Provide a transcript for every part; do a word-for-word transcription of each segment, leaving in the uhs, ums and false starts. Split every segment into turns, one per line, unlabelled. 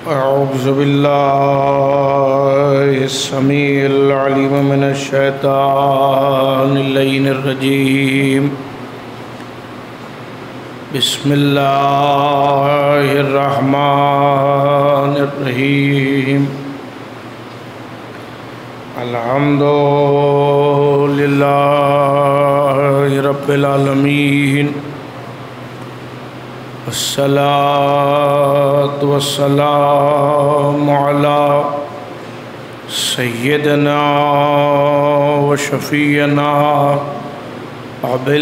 اعوذ باللہ السمیع العلیم من الشیطان اللعین الرجیم بسم اللہ الرحمن الرحیم الحمد للہ رب العالمین الصلاة والسلام على سيدنا وشفينا أبي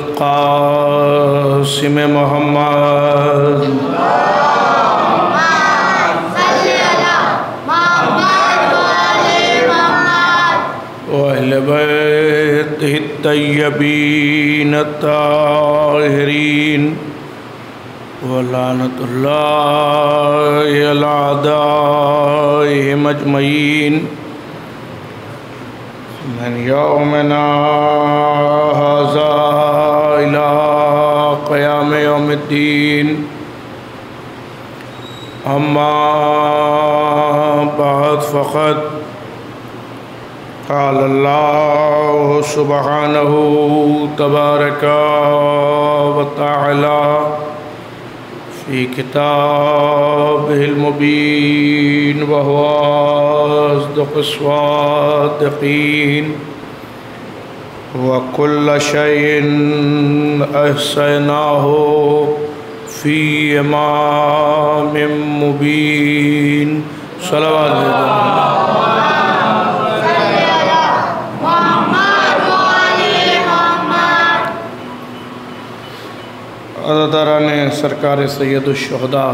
القاسم محمد اللهم صل على محمد وآل محمد وأهل بيته الطيبين الطاهرين ولعنت اللہ علی اعدائہم اجمعین من یومنا ھذا الی قیام یوم الدین اما بعد فقد قال اللہ سبحانہ تبارک و تعالی فی کتابہ المبین وہو اصدق الصادقین وکل شیء احصیناہ فی امام مبین صلوات اللہ عزاداران سرکار سید الشہداء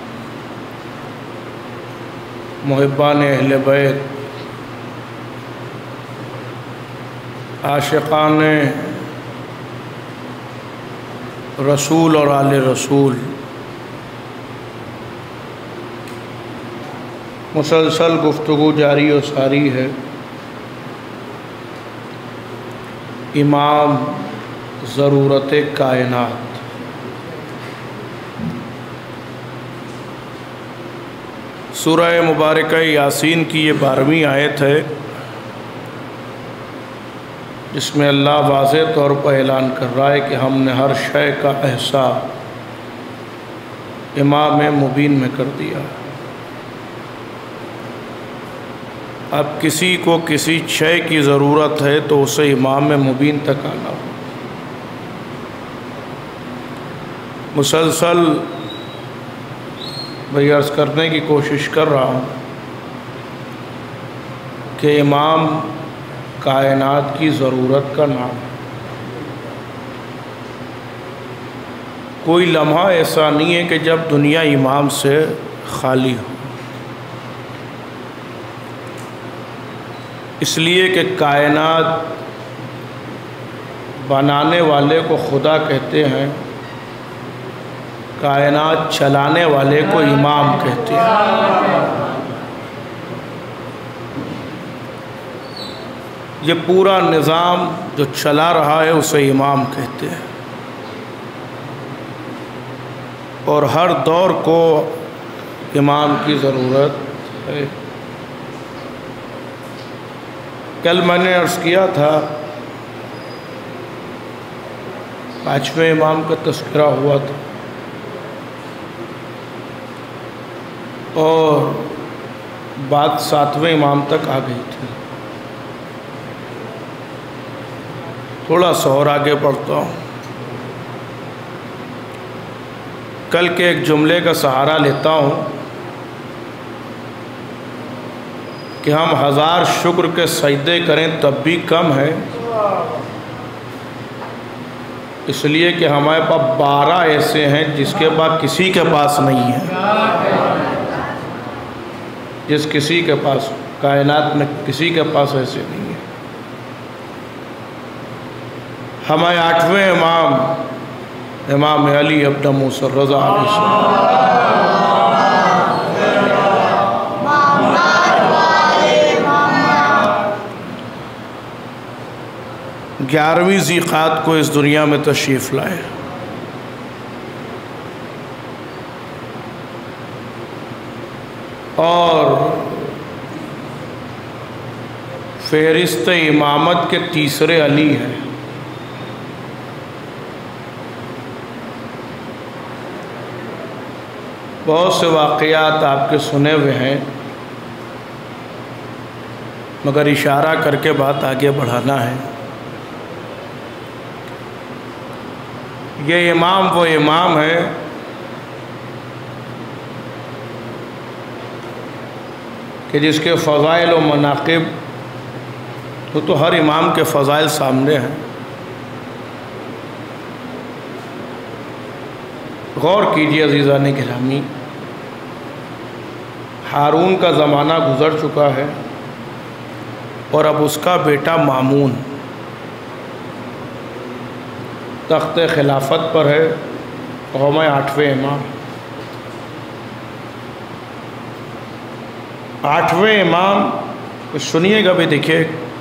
محبان اہل بیت عاشقان رسول اور آل رسول، مسلسل گفتگو جاری و ساری ہے امام ضرورت کائنات۔ سورہ مبارکہ یاسین کی یہ بارہویں آیت ہے جس میں اللہ واضح طور پر اعلان کر رہا ہے کہ ہم نے ہر شے کا احصاء امام مبین میں کر دیا۔ اب کسی کو کسی شے کی ضرورت ہے تو اسے امام مبین تک آنا ہو۔ مسلسل بھئی عرض کرنے کی کوشش کر رہا ہوں کہ امام کائنات کی ضرورت کا نام ہے۔ کوئی لمحہ ایسا نہیں ہے کہ جب دنیا امام سے خالی ہو، اس لیے کہ کائنات بنانے والے کو خدا کہتے ہیں، کائنات چلانے والے کو امام کہتے ہیں۔ یہ پورا نظام جو چلا رہا ہے اسے امام کہتے ہیں، اور ہر دور کو امام کی ضرورت ہے۔ کل میں نے عرض کیا تھا پانچویں امام کا تذکرہ ہوا تھا، اور بات ساتویں امام تک آ گئی تھی۔ تھوڑا سا اور آگے پڑھتا ہوں۔ کل کے ایک جملے کا سہارا لیتا ہوں کہ ہم ہزار شکر کے سجدے کریں تب بھی کم ہے، اس لیے کہ ہمارے پاس بارہ ایسے ہیں جس کے پاس کسی کے پاس نہیں ہے، جس کسی کے پاس کائنات میں کسی کے پاس ایسے نہیں ہے۔ ہمارے آٹھویں امام امام علی ابن موسیٰ الرضا علیہ السلام، گیارہویں ذیقعد کو اس دنیا میں تشریف لائے۔ اور فہرست امامت کے تیسرے علی ہیں۔ بہت سے واقعات آپ کے سنے ہوئے ہیں، مگر اشارہ کر کے بات آگے بڑھانا ہے۔ یہ امام وہ امام ہے کہ جس کے فضائل و مناقب تو تو ہر امام کے فضائل سامنے ہیں۔ غور کیجیے عزیزان گرامی، ہارون کا زمانہ گزر چکا ہے اور اب اس کا بیٹا مامون تخت خلافت پر ہے، قوم آٹھویں امام۔ آٹھویں امام سنیے گا بھی، دیکھیے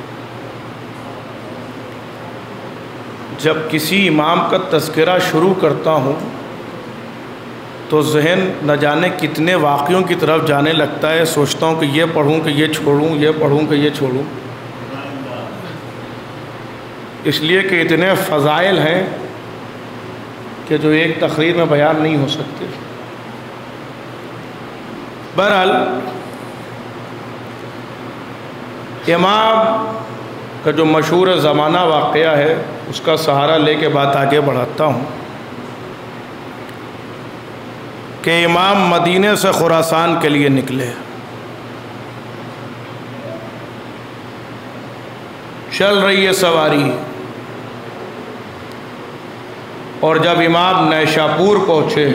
جب کسی امام کا تذکرہ شروع کرتا ہوں تو ذہن نہ جانے کتنے واقعوں کی طرف جانے لگتا ہے، سوچتا ہوں کہ یہ پڑھوں کہ یہ چھوڑوں، یہ پڑھوں کہ یہ چھوڑوں، اس لیے کہ اتنے فضائل ہیں کہ جو ایک تقریر میں بیان نہیں ہو سکتے۔ بہرحال امام کا جو مشہور زمانہ واقعہ ہے اس کا سہارا لے کے بات آگے بڑھاتا ہوں کہ امام مدینے سے خراسان کے لیے نکلے، چل رہی ہے سواری، اور جب امام نیشاپور پہنچے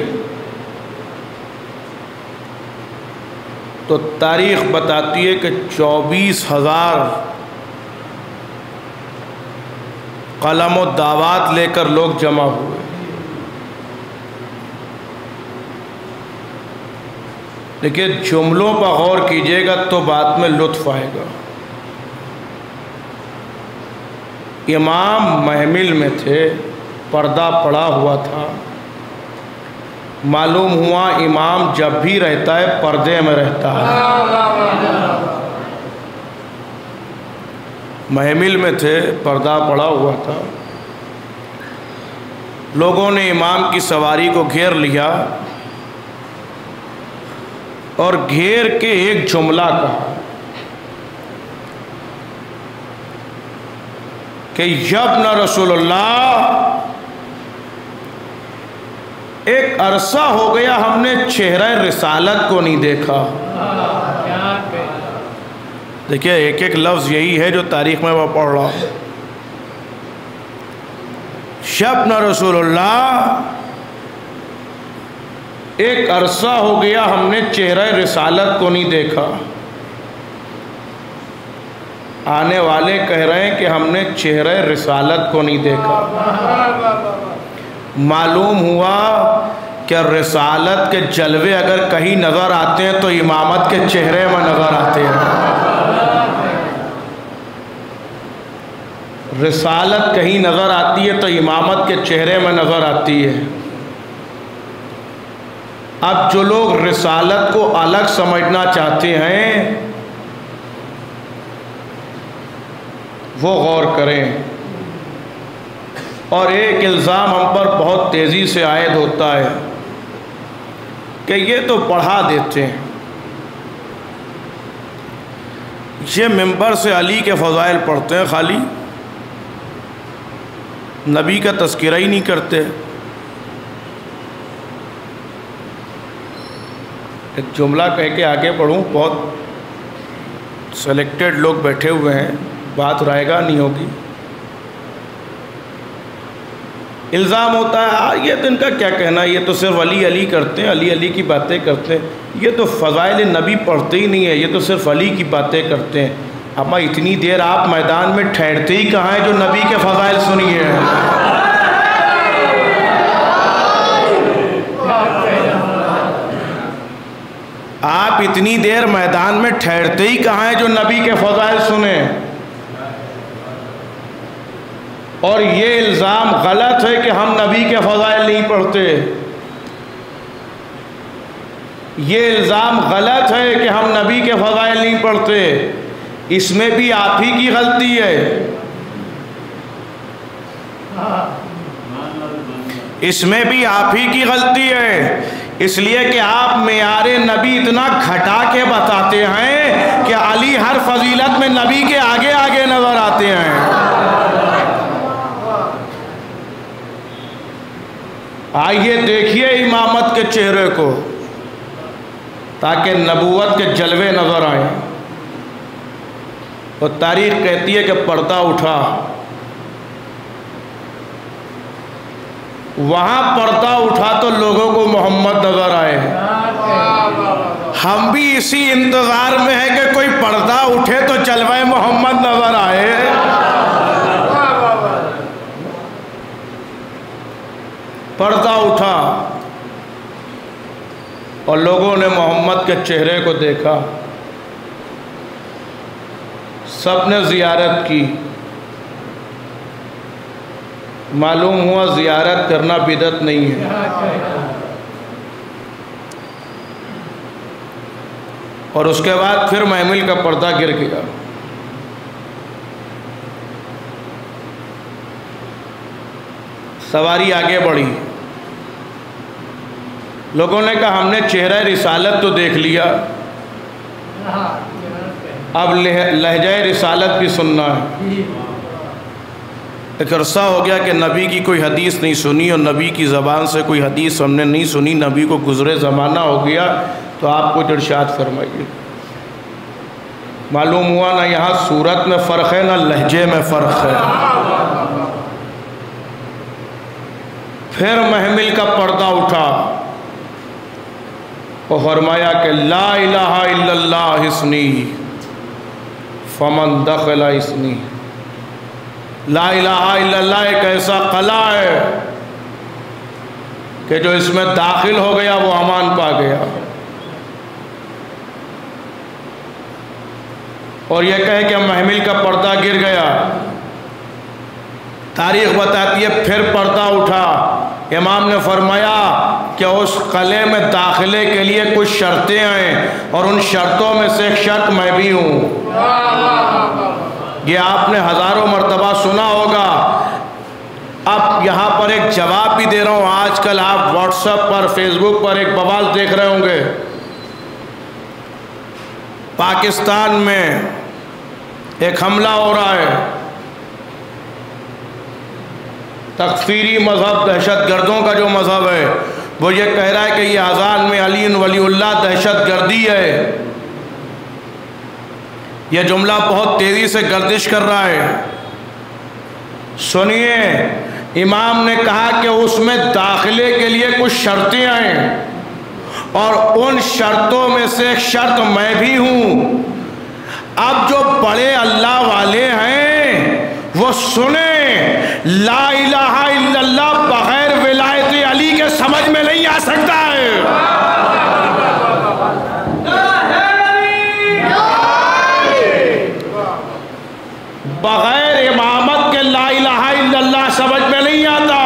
تو تاریخ بتاتی ہے کہ چوبیس ہزار قلم و دعوات لے کر لوگ جمع ہوئے۔ لیکن جملوں پر غور کیجیے گا تو بات میں لطف آئے گا۔ امام محمل میں تھے، پردہ پڑا ہوا تھا، معلوم ہوا امام جب بھی رہتا ہے پردے میں رہتا ہے۔ محمل میں تھے، پردہ پڑا ہوا تھا، لوگوں نے امام کی سواری کو گھیر لیا اور گھیر کے ایک جملہ کہا کہ یابن رسول اللہ، ایک عرصہ ہو گیا ہم نے چہرہ رسالت کو نہیں دیکھا۔ دیکھیے ایک ایک لفظ یہی ہے جو تاریخ میں وہ پڑھ رہا ہوں۔ یابن رسول اللہ، ایک عرصہ ہو گیا ہم نے چہرہ رسالت کو نہیں دیکھا۔ آنے والے کہہ رہے ہیں کہ ہم نے چہرہ رسالت کو نہیں دیکھا۔ معلوم ہوا کہ رسالت کے جلوے اگر کہیں نظر آتے ہیں تو امامت کے چہرے میں نظر آتے ہیں۔ رسالت کہیں نظر آتی ہے تو امامت کے چہرے میں نظر آتی ہے۔ اب جو لوگ رسالت کو الگ سمجھنا چاہتے ہیں وہ غور کریں۔ اور ایک الزام ہم پر بہت تیزی سے عائد ہوتا ہے کہ یہ تو پڑھا دیتے ہیں، یہ منبر سے علی کے فضائل پڑھتے ہیں، خالی نبی کا تذکرہ ہی نہیں کرتے۔ ایک جملہ کہہ کے آگے پڑھوں، بہت سلیکٹڈ لوگ بیٹھے ہوئے ہیں، بات رائے گاہ نہیں ہوگی۔ الزام ہوتا ہے یہ تو ان کا کیا کہنا، یہ تو صرف علی علی کرتے ہیں، علی علی کی باتیں کرتے ہیں، یہ تو فضائل نبی پڑھتے ہی نہیں ہے، یہ تو صرف علی کی باتیں کرتے ہیں۔ اما اتنی دیر آپ میدان میں ٹھہرتے ہی کہاں ہیں جو نبی کے فضائل سنیے؟ آپ اتنی دیر میدان میں ٹھہرتے ہی کہاں ہیں جو نبی کے فضائل سنیں؟ اور یہ الزام غلط ہے کہ ہم نبی کے فضائل نہیں پڑھتے۔ یہ الزام غلط ہے کہ ہم نبی کے فضائل نہیں پڑھتے، اس میں بھی آپ ہی کی غلطی ہے، اس میں بھی آپ ہی کی غلطی ہے، اس لیے کہ آپ معیار نبی اتنا گھٹا کے بتاتے ہیں کہ علی ہر فضیلت میں نبی کے آگے آگے نظر آتے ہیں۔ آئیے دیکھیے امامت کے چہرے کو تاکہ نبوت کے جلوے نظر آئیں۔ اور تاریخ کہتی ہے کہ پردہ اٹھا، وہاں پردہ اٹھا تو لوگوں کو محمد نظر آئے۔ ہم بھی اسی انتظار میں ہیں کہ کوئی پردہ اٹھے تو جلوہ محمد نظر آئے۔ پردہ اٹھا اور لوگوں نے محمد کے چہرے کو دیکھا، سب نے زیارت کی۔ معلوم ہوا زیارت کرنا بدعت نہیں ہے، اور اس کے بعد پھر محمل کا پردہ گر گیا۔ سواری آگے بڑھی، لوگوں نے کہا ہم نے چہرہ رسالت تو دیکھ لیا، اب لہجہ رسالت بھی سننا ہے۔ ایک عرصہ ہو گیا کہ نبی کی کوئی حدیث نہیں سنی، اور نبی کی زبان سے کوئی حدیث ہم نے نہیں سنی، نبی کو گزرے زمانہ ہو گیا، تو آپ کو ارشاد فرمائیے۔ معلوم ہوا نہ یہاں صورت میں فرق ہے نہ لہجے میں فرق ہے۔ پھر محمل کا پردہ اٹھا اور فرمایا کہ لا الہ الا اللہ اسنی فمن دخل اسنی۔ لا الہ الا اللہ ایک ایسا قلعہ ہے کہ جو اس میں داخل ہو گیا وہ امان پا گیا۔ اور یہ کہے کہ محمل کا پردہ گر گیا، تاریخ بتاتی ہے پھر پردہ اٹھا۔ امام نے فرمایا کہ اس قلعے میں داخلے کے لیے کچھ شرطیں ہیں، اور ان شرطوں میں سے ایک شرط میں بھی ہوں۔ یہ آپ نے ہزاروں مرتبہ سنا ہوگا، اب یہاں پر ایک جواب بھی دے رہا ہوں۔ آج کل آپ واٹس ایپ پر، فیس بک پر ایک بوال دیکھ رہے ہوں گے، پاکستان میں ایک حملہ ہو رہا ہے، تکفیری مذہب، دہشت گردوں کا جو مذہب ہے وہ یہ کہہ رہا ہے کہ یہ اذان میں علی ولی اللہ دہشت گردی ہے۔ یہ جملہ بہت تیزی سے گردش کر رہا ہے۔ سنیے، امام نے کہا کہ اس میں داخلے کے لیے کچھ شرطیں ہیں، اور ان شرطوں میں سے ایک شرط میں بھی ہوں۔ اب جو بڑے اللہ والے ہیں وہ سنیں، لا الہ الا اللہ بغیر ولایت علی کے سمجھ میں نہیں آ سکتا ہے۔ بغیر امامت کے لا الہ الا اللہ سمجھ میں نہیں آتا۔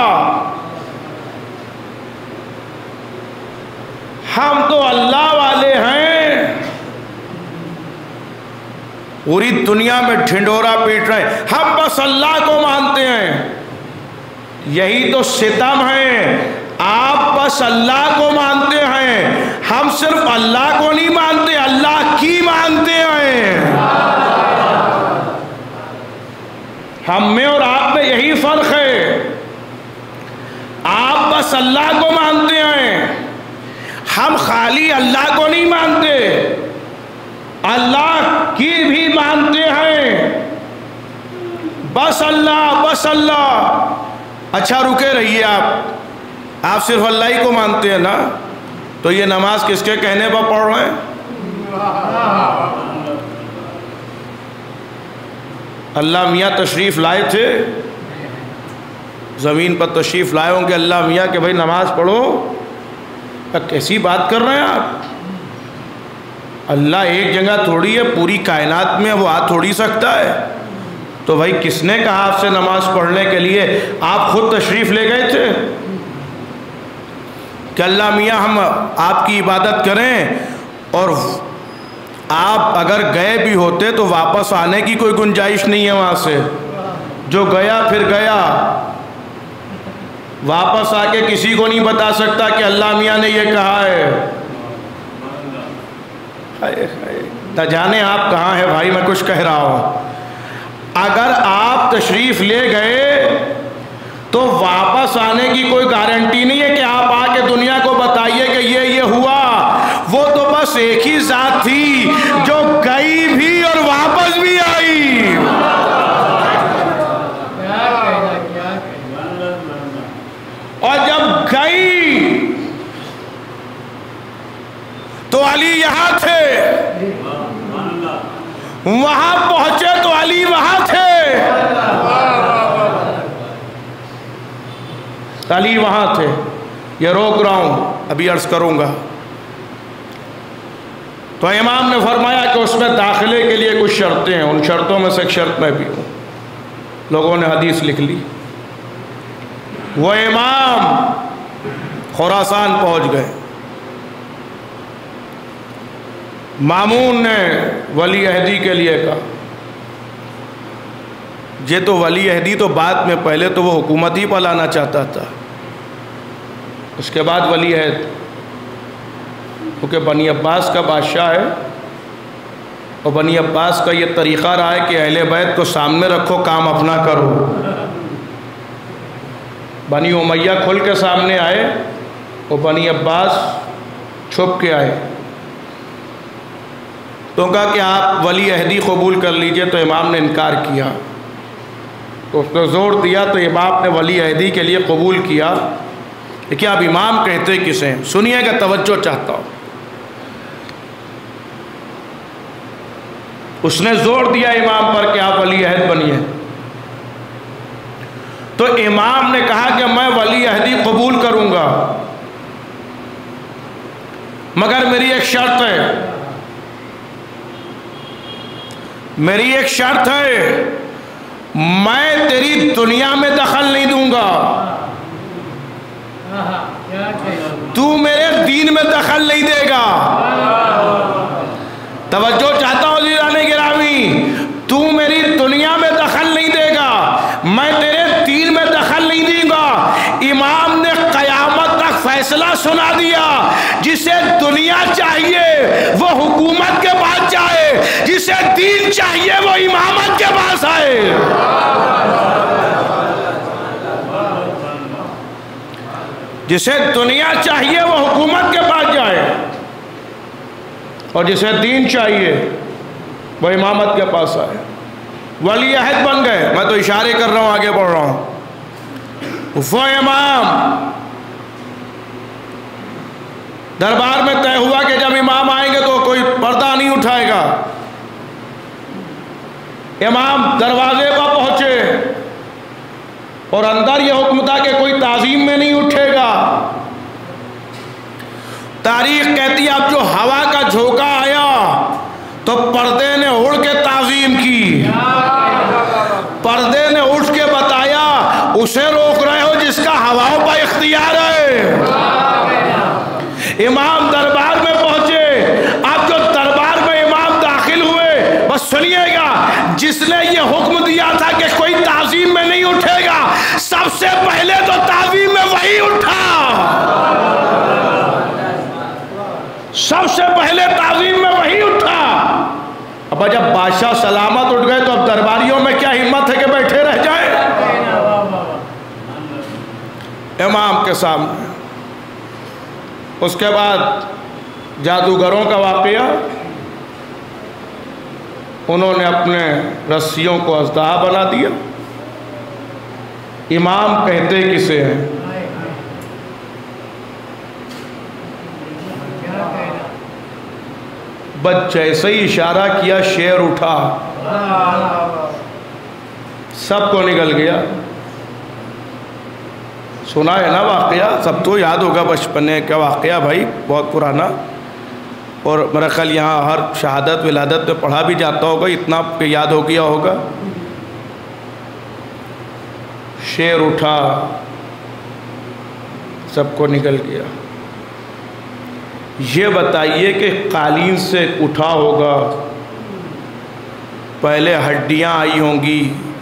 ہم تو اللہ والے ہیں، پوری دنیا میں ڈھنڈورا پیٹ رہے ہیں، ہم بس اللہ کو مانتے ہیں۔ یہی تو ستم ہے، آپ بس اللہ کو مانتے ہیں، ہم صرف اللہ کو نہیں مانتے، اللہ کی مانتے ہیں۔ ہم میں اور آپ میں یہی فرق ہے، آپ بس اللہ کو مانتے ہیں، ہم خالی اللہ کو نہیں مانتے، اللہ کی بھی مانتے ہیں۔ بس اللہ، بس اللہ۔ اچھا رکے رہیے، آپ آپ صرف اللہ ہی کو مانتے ہیں نا، تو یہ نماز کس کے کہنے پر پڑھ رہے ہیں؟ اللہ میاں تشریف لائے تھے، زمین پر تشریف لائے ہوں گے اللہ میاں کہ بھائی نماز پڑھو، کیسی بات کر رہے ہیں آپ؟ اللہ ایک جگہ تھوڑی ہے، پوری کائنات میں وہ آ تھوڑی سکتا ہے۔ تو بھائی کس نے کہا آپ سے نماز پڑھنے کے لیے؟ آپ خود تشریف لے گئے تھے۔ کہ اللہ میاں ہم آپ کی عبادت کریں، اور آپ اگر گئے بھی ہوتے تو واپس آنے کی کوئی گنجائش نہیں ہے وہاں سے، جو گیا پھر گیا، واپس آ کے کسی کو نہیں بتا سکتا کہ اللہ میاں نے یہ کہا ہے۔ نہ جانے آپ کہاں ہیں بھائی، میں کچھ کہہ رہا ہوں۔ اگر آپ تشریف لے گئے تو واپس آنے کی کوئی گارنٹی نہیں ہے کہ آپ آ کے دنیا کو بتائیے کہ یہ یہ ہوا۔ وہ تو بس ایک ہی ذات تھی جو گئی بھی اور واپس بھی آئی۔ اور جب گئی تو علی یہاں تھے، وہاں پہنچے تو علی وہاں تھے، علی وہاں تھے۔ یہ روک رہا ہوں، ابھی عرض کروں گا۔ تو امام نے فرمایا کہ اس میں داخلے کے لیے کچھ شرطیں ہیں، ان شرطوں میں سے ایک شرط میں بھی ہوں۔ لوگوں نے حدیث لکھ لی۔ وہ امام خراسان پہنچ گئے، مامون نے ولی عہدی کے لیے کہا، یہ تو ولی عہدی تو بعد میں، پہلے تو وہ حکومت ہی پلانا چاہتا تھا، اس کے بعد ولی عہد، کیونکہ بنی عباس کا بادشاہ ہے، اور بنی عباس کا یہ طریقہ رہا ہے کہ اہل بیت کو سامنے رکھو، کام اپنا کرو۔ بنی امیہ کھل کے سامنے آئے اور بنی عباس چھپ کے آئے، تو کہا کہ آپ ولی عہدی قبول کر لیجئے، تو امام نے انکار کیا۔ تو اس نے زور دیا تو امام نے ولی عہدی کے لیے قبول کیا۔ لیکن آپ امام کہتے کسے ہیں؟ سنیے گا، توجہ چاہتا ہوں۔ اس نے زور دیا امام پر کہ آپ ولی عہد بنیے، تو امام نے کہا کہ میں ولی عہدی قبول کروں گا، مگر میری ایک شرط ہے، میری ایک شرط ہے، میں تیری دنیا میں دخل نہیں دوں گا، تو میرے دین میں دخل نہیں دے گا۔ توجہ چاہتا ہوں عزیزان گرامی، تو میری دنیا میں دخل نہیں دے گا، میں تیرے دین میں دخل نہیں دوں گا۔ امام نے قیامت تک فیصلہ سنا دیا، جسے دنیا چاہیے وہ حکومت کے پاس جائے، جسے دین چاہیے وہ امامت کے پاس آئے۔ جسے دنیا چاہیے وہ حکومت کے پاس جائے، اور جسے دین چاہیے وہ امامت کے پاس آئے۔ ولی عہد بن گئے، میں تو اشارے کر رہا ہوں، آگے بڑھ رہا ہوں۔ وہ امام دربار میں طے ہوا کہ جب امام آئیں گے تو کوئی پردہ نہیں اٹھائے گا۔ امام دروازے پر پہنچے اور اندر یہ حکم تھا کہ کوئی تعظیم میں نہیں اٹھے گا۔ تاریخ کہتی ہے اب جو ہوا کا جھونکا آیا تو پردے نے اڑ کے تعظیم کی، پردے نے اٹھ کے بتایا اسے روک رہے ہو جس کا ہواؤں پر اختیار ہے۔ امام دربار میں پہنچے، اب جو دربار میں امام داخل ہوئے، بس سنیے گا، جس نے یہ حکم دیا تھا کہ کوئی تعظیم میں نہیں اٹھے گا، سب سے پہلے تو تعظیم میں وہی اٹھا، سب سے پہلے تعظیم میں وہی اٹھا۔ اب جب بادشاہ سلامت اٹھ گئے تو اب درباریوں میں کیا ہمت ہے کہ بیٹھے رہ جائیں؟ امام کے سامنے۔ اس کے بعد جادوگروں کا واقعہ، انہوں نے اپنے رسیوں کو اژدہا بنا دیا۔ امام کہتے کسے ہیں؟ بس جیسے ہی اشارہ کیا شیر اٹھا، سب کو نگل گیا۔ سنا ہے نا واقعہ، سب تو یاد ہوگا بچپنے کا واقعہ بھائی، بہت پرانا، اور میرا خیال یہاں ہر شہادت ولادت میں پڑھا بھی جاتا ہوگا، اتنا کہ یاد ہو گیا ہوگا۔ شیر اٹھا، سب کو نکل گیا۔ یہ بتائیے کہ قالین سے اٹھا ہوگا، پہلے ہڈیاں آئی ہوں گی،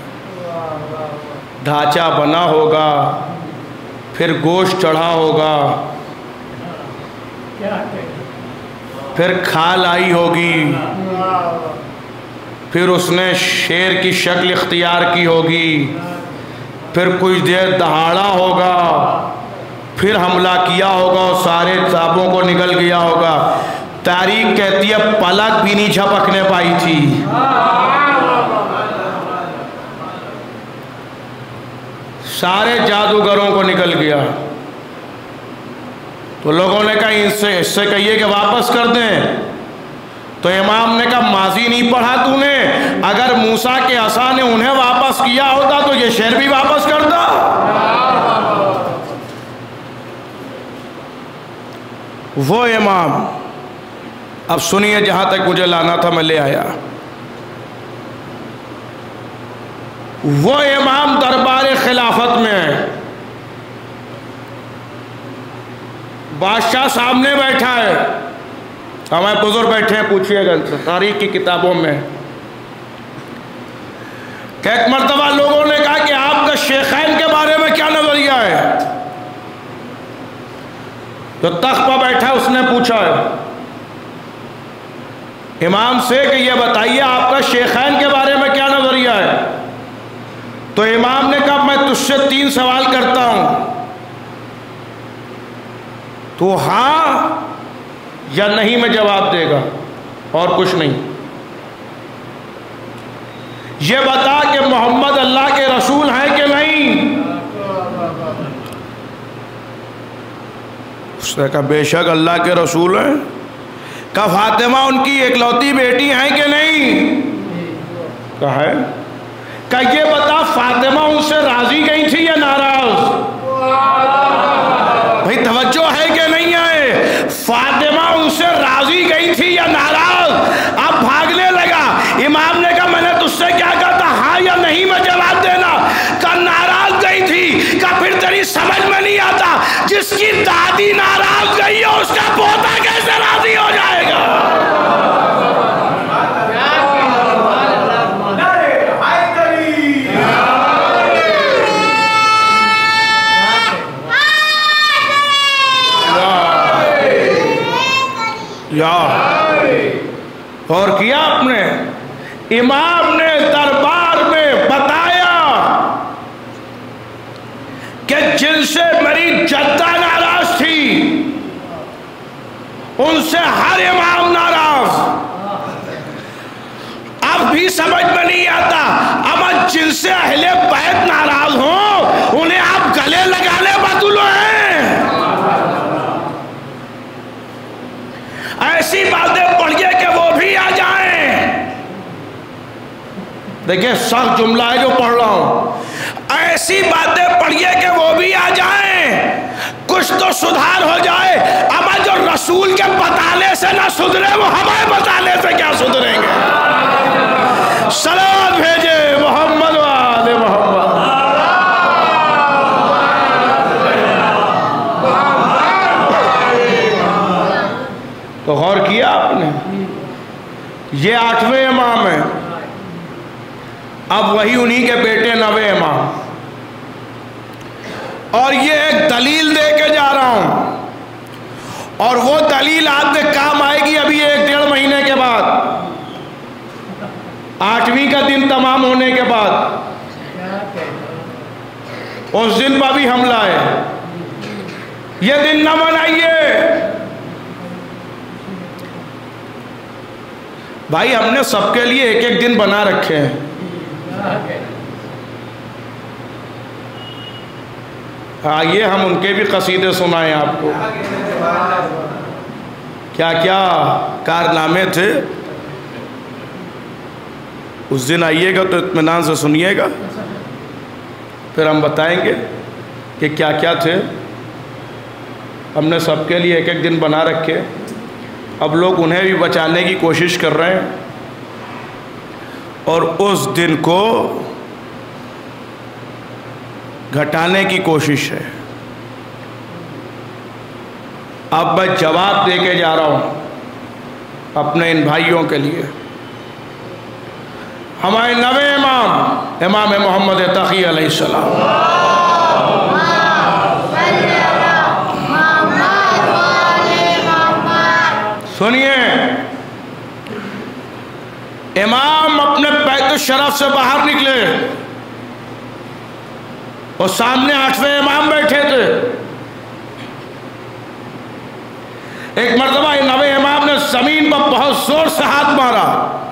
ڈھانچہ بنا ہوگا، پھر گوشت چڑھا ہوگا، پھر کھال آئی ہوگی، پھر اس نے شیر کی شکل اختیار کی ہوگی، پھر کچھ دیر دہاڑا ہوگا، پھر حملہ کیا ہوگا اور سارے صحابوں کو نکل گیا ہوگا۔ تاریخ کہتی ہے پلک بھی نہیں جھپکنے پائی تھی۔ سارے جادوگروں کو نکل گیا۔ تو لوگوں نے کہا ان سے اس سے کہیے کہ واپس کر دیں۔ تو امام نے کہا ماضی نہیں پڑھا تو نے، اگر موسیٰ کے عصا نے انہیں واپس کیا ہوتا تو یہ شیر بھی واپس کرتا۔ وہ امام، اب سنیے جہاں تک مجھے لانا تھا میں لے آیا۔ وہ امام دربار خلافت میں، بادشاہ سامنے بیٹھا ہے، ہمارے بزرگ بیٹھے ہیں، پوچھئے گا تاریخ کی کتابوں میں کہ ایک مرتبہ لوگوں نے کہا کہ آپ کا شیخین کے بارے میں کیا نظریہ ہے؟ تو تخت پر بیٹھا اس نے پوچھا ہے امام سے کہ یہ بتائیے آپ کا شیخین کے بارے میں کیا نظریہ ہے؟ تو امام نے کہا میں تجھ سے تین سوال کرتا ہوں، تو ہاں یا نہیں میں جواب دے گا، اور کچھ نہیں۔ یہ بتا کہ محمد اللہ کے رسول ہیں کہ نہیں؟ اس نے کہا بے شک اللہ کے رسول ہیں۔ کہا فاطمہ ان کی اکلوتی بیٹی ہیں کہ نہیں؟ کہا ہے۔ کہا یہ بتا فاطمہ ان سے راضی گئی تھی یا ناراض؟ بھئی توجہ ہے کہ نہیں ہے؟ فاطمہ ان سے راضی گئی تھی یا ناراض؟ اب بھاگنے لگا۔ امام نے کہا میں نے تجھ سے کیا کہا تھا، ہاں یا نہیں میں جواب دینا؟ کہا ناراض گئی تھی۔ کہا پھر تیری سمجھ میں نہیں آتا، جس کی دادی ناراض گئی ہو اس کا پوتا کیسے راضی ہو جائے گا؟ یا اور کیا آپ نے؟ امام نے دربار میں بتایا کہ جن سے میری جدہ ناراض تھی ان سے ہر امام ناراض۔ اب بھی سمجھ میں نہیں آتا، اب جن سے اہل بیت ناراض ہوں انہیں آپ گلے لگانے بدلو ہیں۔ ایسی باتیں پڑھیے کہ وہ بھی آ جائیں۔ دیکھیں سخت جملہ ہے جو پڑھ رہا ہوں، ایسی باتیں پڑھیے کہ وہ بھی آ جائیں، کچھ تو سدھار ہو جائے۔ اما جو رسول کے بتانے سے نہ سدھرے وہ ہمارے بتانے سے کیا سدھریں گے؟ صلوات بھیجے محمد و آل محمد۔ تو غور کیا آپ نے؟ یہ آٹھویں امام ہیں، اب وہی انہی کے بیٹے نویں امام، اور یہ ایک دلیل دے کے جا رہا ہوں، اور وہ دلیل آپ کے کام آئے گی ابھی ایک ڈیڑھ مہینے کے بعد، آٹھویں کا دن تمام ہونے کے بعد۔ اس دن پر بھی حملہ ہے، یہ دن نہ منائیے بھائی، ہم نے سب کے لیے ایک ایک دن بنا رکھے ہیں۔ آئیے ہم ان کے بھی قصیدے سنائیں آپ کو، کیا کیا کارنامے تھے۔ اس دن آئیے گا تو اطمینان سے سنیے گا، پھر ہم بتائیں گے کہ کیا کیا تھے۔ ہم نے سب کے لیے ایک ایک دن بنا رکھے، اب لوگ انہیں بھی بچانے کی کوشش کر رہے ہیں، اور اس دن کو گھٹانے کی کوشش ہے۔ اب میں جواب دے کے جا رہا ہوں اپنے ان بھائیوں کے لیے. ہمارے نویں امام امام محمد تقی علیہ السلام، سنیے، امام اپنے بیت الشرف سے باہر نکلے اور سامنے آٹھویں امام بیٹھے تھے. ایک مرتبہ نویں امام نے زمین پر بہت زور سے ہاتھ مارا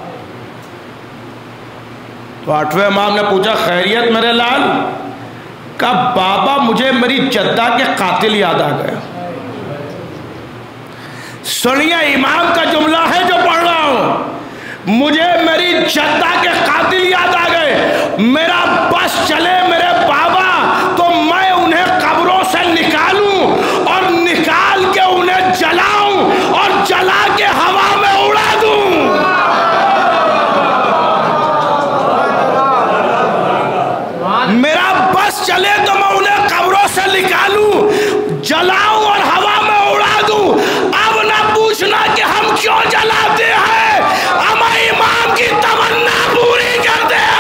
تو آٹھویں امام نے پوچھا خیریت میرے لال؟ کہا بابا مجھے میری جدہ کے قاتل یاد آ گئے. سنیے امام کا جملہ ہے جو پڑھ رہا ہوں، مجھے میری جدہ کے قاتل یاد آ گئے، میرا بس چلے میرے بابا تو میں انہیں قبروں سے نکالوں اور نکال کے انہیں جلاؤں اور جلا کے ہوا میں اڑا دوں. میرا بس چلے تو میں انہیں قبروں سے نکالوں، جلاؤں اور ہوا میں اڑا دوں. اب نہ پوچھنا کہ ہم کیوں جلاتے ہیں، ہم امام کی تمنا پوری کرتے ہیں.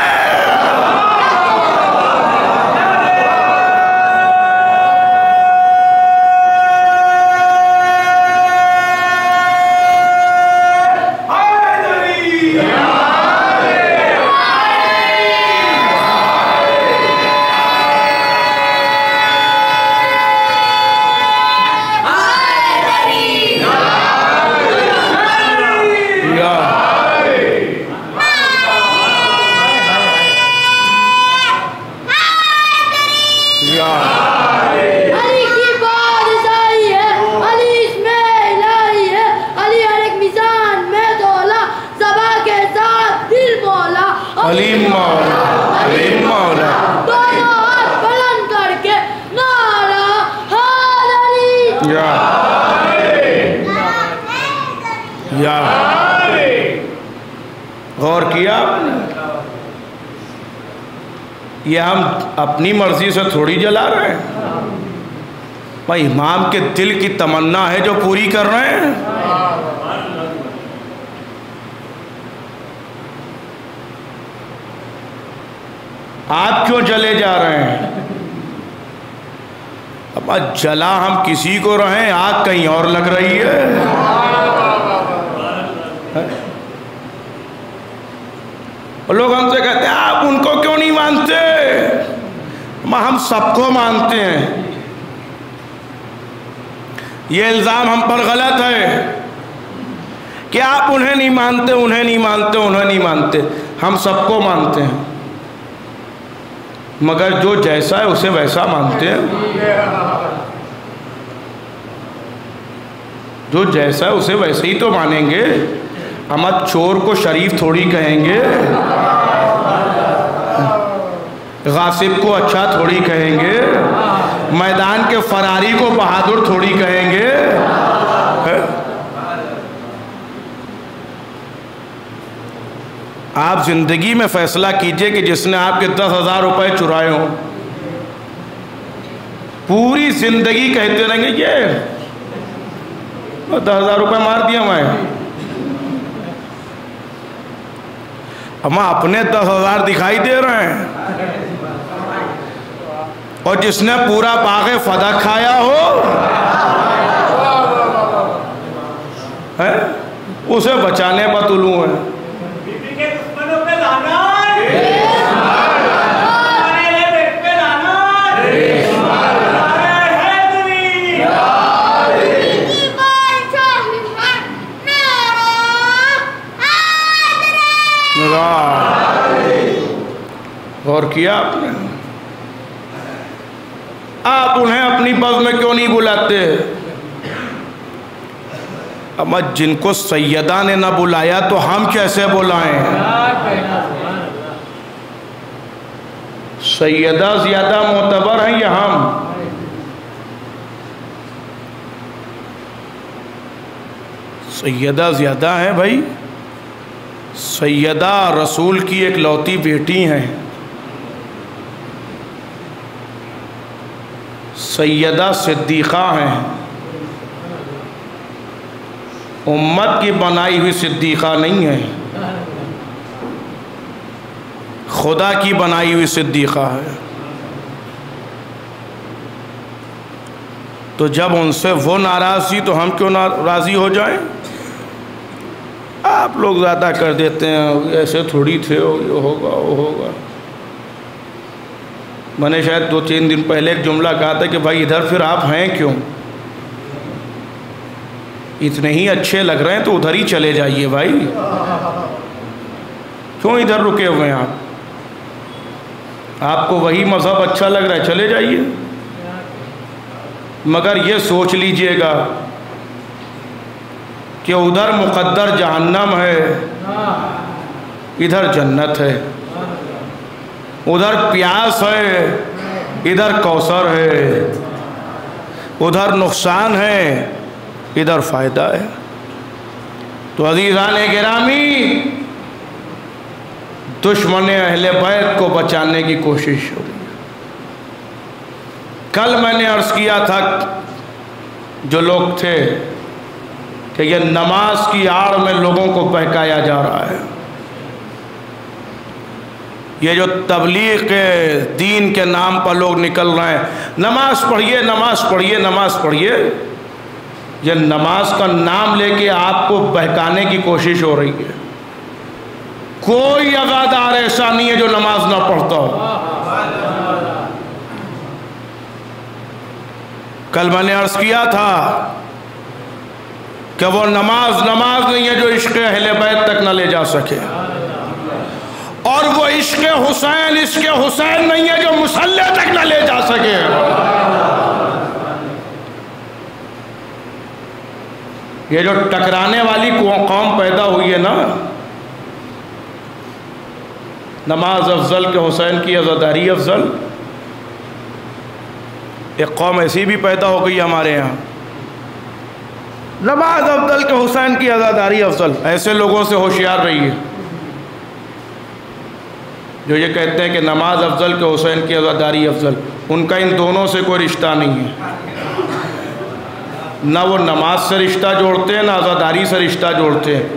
علیم مولا، علیم مولا،
دونوں ہاتھ بلند کر کے نعرہ حیدری،
یا یا غور کیا آپ نے؟ یہ ہم اپنی مرضی سے تھوڑی جلا رہے ہیں، بھائی امام کے دل کی تمنا ہے جو پوری کر رہے ہیں. آپ کیوں جلے جا رہے ہیں؟ اب جلا ہم کسی کو رہیں، آگ کہیں اور لگ رہی ہے. لوگ ہم سے کہتے ہیں آپ ان کو کیوں نہیں مانتے؟ ہم سب کو مانتے ہیں. یہ الزام ہم پر غلط ہے کہ آپ انہیں نہیں مانتے، انہیں نہیں مانتے، انہیں نہیں مانتے. ہم سب کو مانتے ہیں، مگر جو جیسا ہے اسے ویسا مانتے ہیں. جو جیسا ہے اسے ویسے ہی تو مانیں گے. احمد چور کو شریف تھوڑی کہیں گے، غاصب کو اچھا تھوڑی کہیں گے، میدان کے فراری کو بہادر تھوڑی کہیں گے. آپ زندگی میں فیصلہ کیجئے کہ جس نے آپ کے دس ہزار روپے چرائے ہوں، پوری زندگی کہتے رہیں گے یہ دس ہزار روپے مار دیا میں. ہم اپنے دس ہزار دکھائی دے رہے ہیں، اور جس نے پورا باغ فدا کھایا ہو اسے بچانے پر طلوع ہے. غور کیا آپ نے؟ آپ انہیں اپنی بز میں کیوں نہیں بلاتے؟ اما جن کو سیدہ نے نہ بلایا تو ہم کیسے بلائیں؟ سیدہ زیادہ معتبر ہیں یا ہم؟ سیدہ زیادہ ہیں بھائی. سیدہ رسول کی ایک لوتی بیٹی ہیں. سیدہ صدیقہ ہیں. امت کی بنائی ہوئی صدیقہ نہیں ہے، خدا کی بنائی ہوئی صدیقہ ہے۔ تو جب ان سے وہ ناراض تھی تو ہم کیوں راضی ہو جائیں؟ آپ لوگ زیادہ کر دیتے ہیں، ایسے تھوڑی تھے، یہ ہوگا وہ ہوگا۔ میں نے شاید دو تین دن پہلے ایک جملہ کہا تھا کہ بھائی ادھر پھر آپ ہیں کیوں؟ اتنے ہی اچھے لگ رہے ہیں تو ادھر ہی چلے جائیے بھائی، کیوں ادھر رکے ہوئے ہیں آپ؟ آپ کو وہی مذہب اچھا لگ رہا ہے، چلے جائیے، مگر یہ سوچ لیجئے گا کہ ادھر مقدر جہنم ہے، ادھر جنت ہے، ادھر پیاس ہے، ادھر کوثر ہے، ادھر نقصان ہے، ادھر فائدہ ہے۔ تو عزیزان گرامی، دشمن اہل بیت کو بچانے کی کوشش ہو رہی ہے۔ کل میں نے عرض کیا تھا جو لوگ تھے کہ یہ نماز کی آڑ میں لوگوں کو بہکایا جا رہا ہے، یہ جو تبلیغ کے دین کے نام پر لوگ نکل رہے ہیں، نماز پڑھیے نماز پڑھیے نماز پڑھیے، یہ نماز کا نام لے کے آپ کو بہکانے کی کوشش ہو رہی ہے۔ کوئی عزادار ایسا نہیں ہے جو نماز نہ پڑھتا ہو۔ کل میں نے عرض کیا تھا کہ وہ نماز نماز نہیں ہے جو عشق اہل بیت تک نہ لے جا سکے، اور وہ عشق حسین عشق حسین نہیں ہے جو مصلی تک نہ لے جا سکے۔ یہ جو ٹکرانے والی قوم پیدا ہوئی ہے نا، نماز افضل کہ حسین کی عزاداری افضل، ایک قوم ایسی بھی پیدا ہو گئی ہمارے یہاں، نماز افضل کہ حسین کی عزاداری افضل۔ ایسے لوگوں سے ہوشیار رہیے جو یہ کہتے ہیں کہ نماز افضل کہ حسین کی عزاداری افضل، ان کا ان دونوں سے کوئی رشتہ نہیں ہے، نہ وہ نماز سے رشتہ جوڑتے ہیں نہ عزاداری سے رشتہ جوڑتے ہیں۔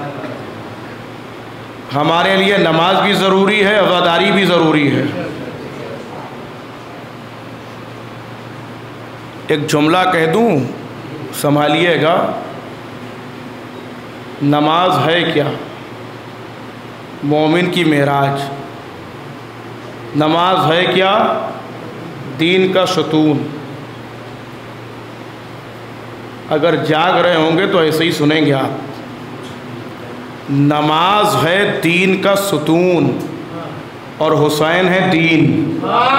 ہمارے لیے نماز بھی ضروری ہے، عزاداری بھی ضروری ہے۔ ایک جملہ کہہ دوں، سنبھالیے گا، نماز ہے کیا؟ مومن کی معراج۔ نماز ہے کیا؟ دین کا ستون۔ اگر جاگ رہے ہوں گے تو ایسے ہی سنیں گے آپ، نماز ہے دین کا ستون اور حسین ہے دین۔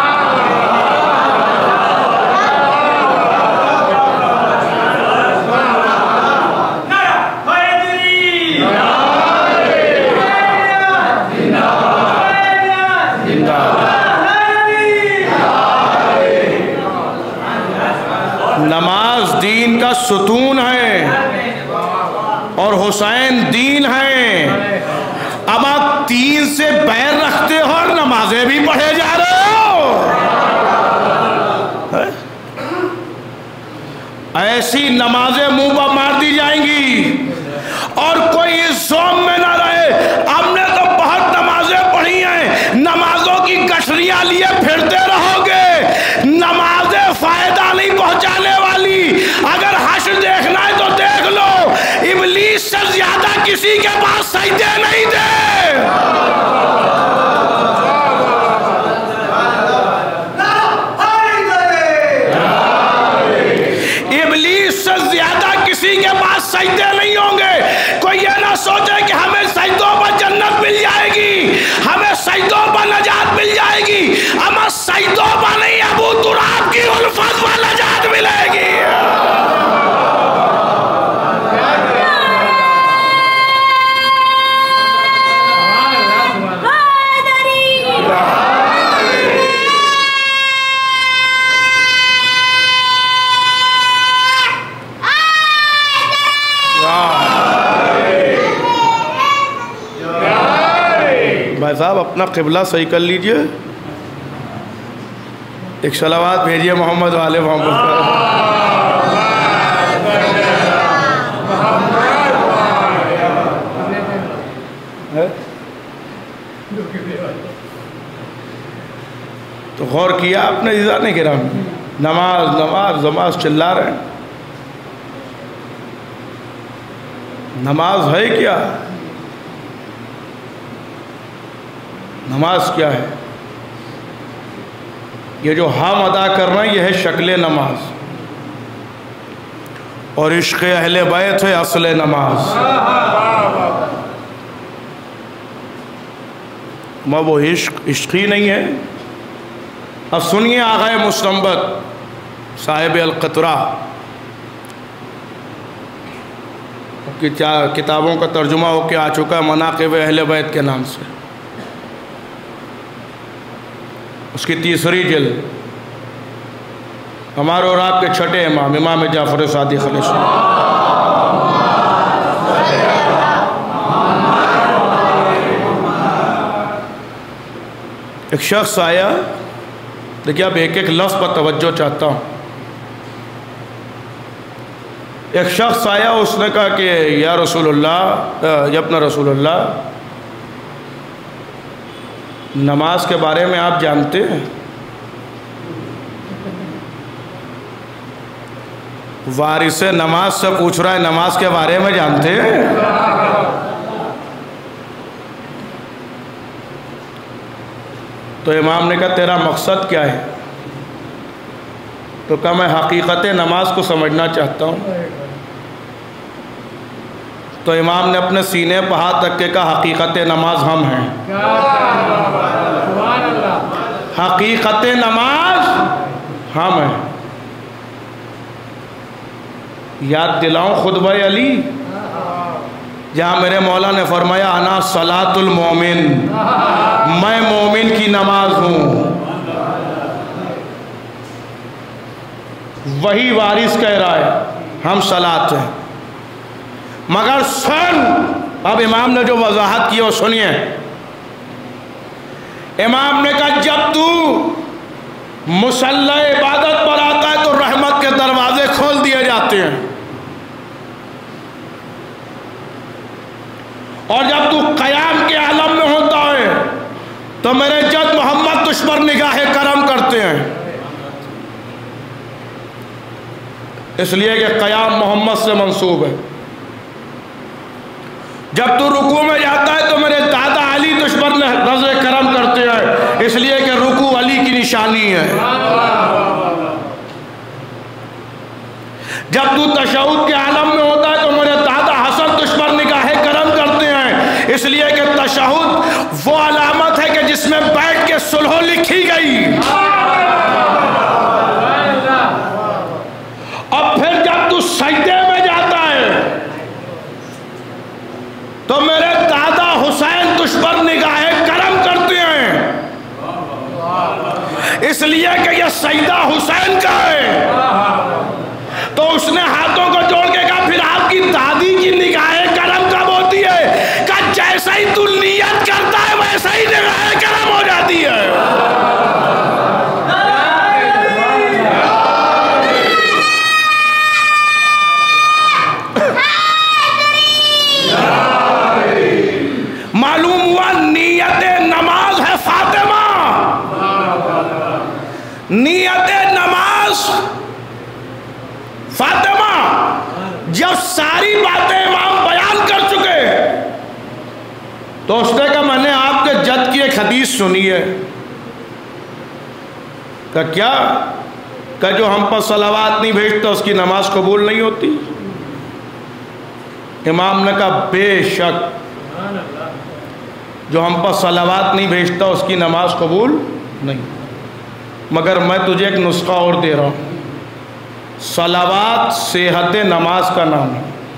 نماز دین کا ستون ہے اور حسین دین ہے۔ اب آپ دین سے بیر رکھتے ہو اور نمازیں بھی پڑھے جا رہے ہو۔ ایسی نمازیں منہ پر مار دی جائیں گی اور کوئی اس زوم میں نہ رہے ہم نے تو بہت نمازیں پڑھی ہیں، نمازوں کی گٹھریاں لیے پھرتے رہو گے، نمازیں فائدہ نہیں پہنچانے والی۔ اگر حشر دیکھنا ہے تو دیکھ لو، ابلیس سے زیادہ کسی کے پاس سجدے نہیں تھے۔ ابلیس سے زیادہ کسی کے پاس سجدے نہیں ہوں گے۔ کوئی یہ نہ سوچے کہ ہمیں سجدوں پر جنت مل جائے گی، ہمیں سجدوں پر نجات مل جائے گی، ہمیں سجدوں پر نہیں ابو تراب کی الفت پر نجات ملے گی۔ بھائی صاحب اپنا قبلہ صحیح کر لیجئے، ایک صلوات بھیجئے محمد والے محمد۔ تو غور کیا آپ نے عزیزان کرام؟ نماز نماز نماز چلا رہے ہیں. نماز ہے کیا؟ نماز کیا ہے؟ یہ جو ہم ادا کر رہے ہیں یہ ہے شکل نماز، اور عشق اہل بیت ہے اصل نماز. میں وہ عشق عشق ہی نہیں ہے. اب سنیے آغا مستنبت صاحب القطرہ کی کتابوں کا ترجمہ ہو کے آ چکا ہے مناقب اہل بیت کے نام سے. اس کی تیسری جلد، ہمارے اور آپ کے چھٹے امام امام جعفر صادق علیہ السلام. ایک شخص آیا، دیکھیں اب ایک ایک لفظ پر توجہ چاہتا ہوں. ایک شخص آیا، اس نے کہا کہ یا رسول اللہ، یا اپنا رسول اللہ، نماز کے بارے میں آپ جانتے ہیں؟ وارث نماز سے پوچھ رہا ہے نماز کے بارے میں جانتے ہیں؟ تو امام نے کہا تیرا مقصد کیا ہے؟ تو کہا میں حقیقت نماز کو سمجھنا چاہتا ہوں. تو امام نے اپنے سینے پہ ہاتھ رکھ کے کہا حقیقت نماز ہم ہیں. حقیقت نماز ہم ہیں. یاد دلاؤں خطبہ علی جہاں میرے مولا نے فرمایا انا صلاۃ المومن، میں مومن کی نماز ہوں. وہی وارث کہہ رہا ہے ہم صلاۃ ہیں. مگر سن، اب امام نے جو وضاحت کی وہ سنیے. امام نے کہا جب تو مصلی عبادت پر آتا ہے تو رحمت کے دروازے کھول دیے جاتے ہیں، اور جب تو قیام کے عالم میں ہوتا ہے تو میرے جد محمد تجھ پر نگاہ کرم کرتے ہیں. اس لیے کہ قیام محمد سے منسوب ہے. جب تو رکوع میں جاتا ہے تو میرے دادا علی تجھ پر نظر کرم کرتے ہیں، اس لیے کہ رکوع علی کی نشانی ہے. جب تو تشہد کے عالم میں ہوتا ہے تو میرے دادا حسن تجھ پر نگاہ کرم کرتے ہیں، اس لیے کہ تشہد وہ علامت ہے کہ جس میں بیٹھ کے صلح لکھی گئی. اور پھر جب تو سجدے میں جاتا ہے تو میرے دادا حسین تجھ پر نگاہ کرم کرتے ہیں، اس لیے کہ یہ سجدہ حسین کا ہے. تو اس نے ہاتھوں کو جوڑ کے کہا پھر آپ کی دادی کی نگاہ کرم کب ہوتی ہے؟ کہ جیسا ہی تو نیت کرتا ہے ویسا ہی نگاہ کرم ہو جاتی ہے. معلوم ہوا نیت نماز ہے فاطمہ. نیت نماز فاطمہ. جب ساری باتیں امام بیان کر چکے تو اس نے کہا میں نے آپ کے جد کی ایک حدیث سنی ہے. کہ کیا؟ کہ جو ہم پر صلوات نہیں بھیجتا اس کی نماز قبول نہیں ہوتی. امام نے کہا بے شک جو ہم پر صلوات نہیں بھیجتا اس کی نماز قبول نہیں. مگر میں تجھے ایک نسخہ اور دے رہا ہوں. صلوات صحت نماز کا نام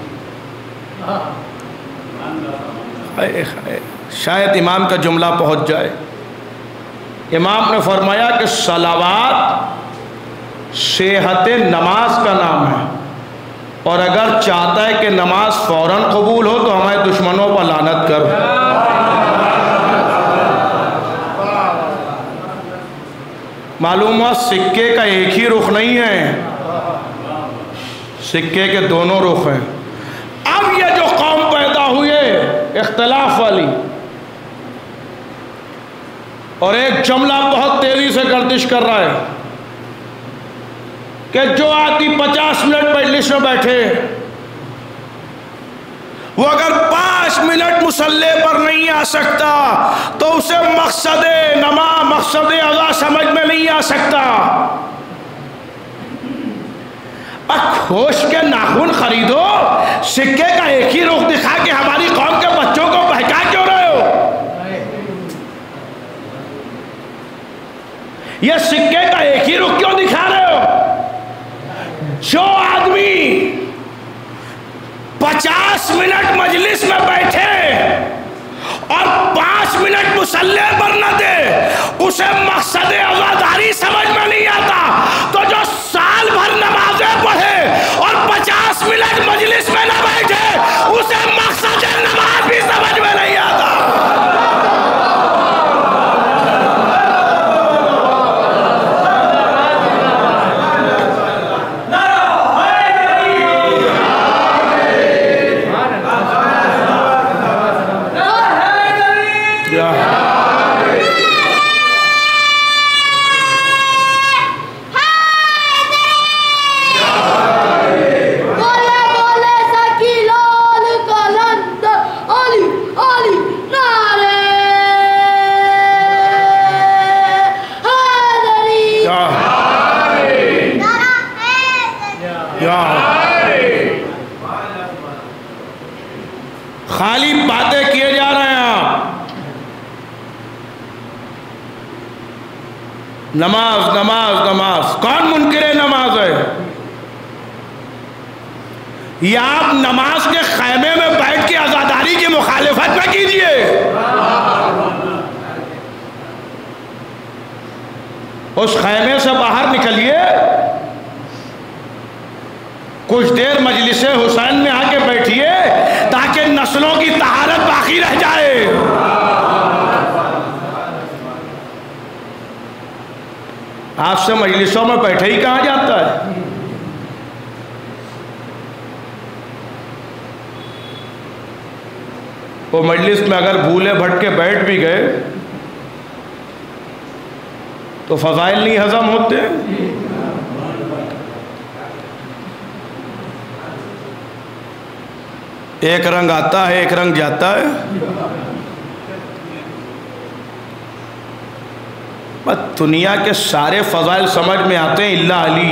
ہے. شاید امام کا جملہ پہنچ جائے. امام نے فرمایا کہ صلوات صحت نماز کا نام ہے، اور اگر چاہتا ہے کہ نماز فوراً قبول ہو تو ہمارے دشمنوں پر لعنت کر. معلوم ہوا سکے کا ایک ہی رخ نہیں ہے، سکے کے دونوں رخ ہیں. اب یہ جو قوم پیدا ہوئے اختلاف والی. اور ایک جملہ بہت تیزی سے گردش کر رہا ہے کہ جو آدمی پچاس منٹ مجلس میں بیٹھے وہ اگر پانچ منٹ مصلی پر نہیں آ سکتا تو اسے مقصد نماز مقصد ادا سمجھ میں نہیں آ سکتا. کھوش کے ناخن خریدو, سکے کا ایک ہی رخ دکھا کے ہماری قوم کے بچوں کو بہکا کیوں رہے ہو؟ یہ سکے کا ایک ہی رخ کیوں دکھا رہے ہو؟ جو آدمی پچاس منٹ مجلس میں بیٹھے اور پانچ منٹ مصلی پر نہ دے اسے مقصد عزاداری سمجھ میں نہیں آتا. تو جو سال بھر نمازیں پڑھے اور پچاس منٹ مجلس میں نہ بیٹھے اسے مقصد نماز بھی سمجھ میں نہیں آتا. خالی باتیں کیے جا رہے ہیں آپ. نماز نماز نماز. کون منکر نماز ہے؟ یا آپ نماز کے خیمے میں بیٹھ کے عزاداری کی مخالفت نہ کیجئے. اس خیمے سے باہر نکلیے, کچھ دیر مجلس حسین میں آ کے بیٹھیے تاکہ نسلوں کی طہارت باقی رہ جائے. آپ سے مجلسوں میں بیٹھے ہی کہاں جاتا ہے؟ وہ مجلس میں اگر بھولے بھٹ کے بیٹھ بھی گئے تو فضائل نہیں ہضم ہوتے. ایک رنگ آتا ہے ایک رنگ جاتا ہے. بس دنیا کے سارے فضائل سمجھ میں آتے ہیں الا علی.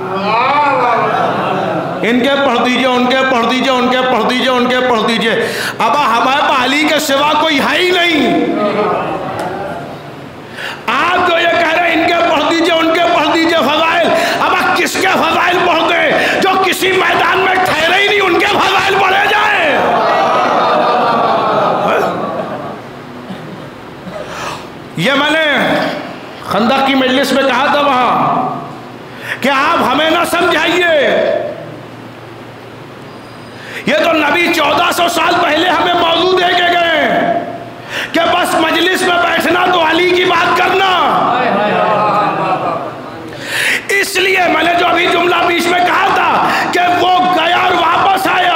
ان کے پڑھ دیجئے ان کے پڑھ دیجئے ان کے پڑھ دیجئے ان کے پڑھ دیجئے. اب ہمارے پاس علی کے سوا کوئی ہے ہی نہیں. آپ جو یہ کہہ رہے ہیں ان کے پڑھ دیجئے ان کے پڑھ دیجئے فضائل, اب کس کے فضائل پڑھ دیں؟ جو کسی میدان میں ٹھہرے ہی نہیں ان کے فضائل پڑھے جائیں. یہ میں نے خندق کی مجلس میں کہا تھا وہاں کہ آپ ہمیں نہ سمجھائیے, یہ تو نبی چودہ سو سال پہلے ہمیں موضوع دے کے گئے کہ بس مجلس میں بیٹھنا تو علی کی بات کرنا. اس لیے میں نے جو ابھی جملہ بیچ میں کہا تھا کہ وہ گیا اور واپس آیا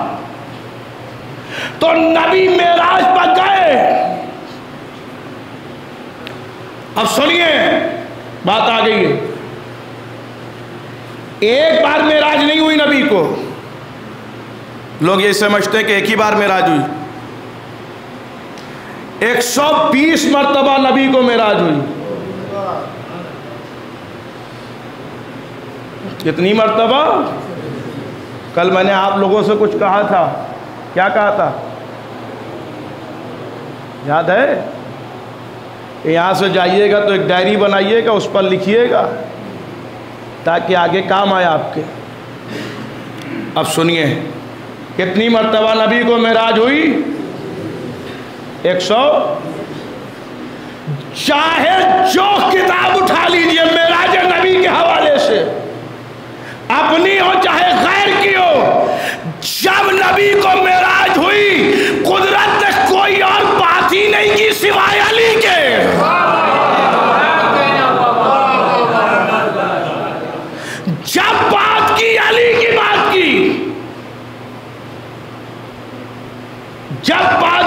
تو نبی معراج پر گئے. اب سنیے بات آ گئی ہے. ایک بار معراج نہیں ہوئی نبی کو. لوگ یہ سمجھتے ہیں کہ ایک ہی بار معراج ہوئی. ایک سو بیس مرتبہ نبی کو معراج ہوئی. کتنی مرتبہ؟ کل میں نے آپ لوگوں سے کچھ کہا تھا. کیا کہا تھا یاد ہے؟ کہ یہاں سے جائیے گا تو ایک ڈائری بنائیے گا, اس پر لکھیے گا تاکہ آگے کام آئے آپ کے. اب سنیے کتنی مرتبہ نبی کو معراج ہوئی؟ ایک سو. چاہے جو کتاب اٹھا لیجئے معراج نبی کے حوالے سے, اپنی ہو چاہے غیر کی ہو, جب نبی کو معراج ہوئی قدرت نے کوئی اور بات ہی نہیں کی سوائے علی کے. جب بات کی علی کی بات کی, جب بات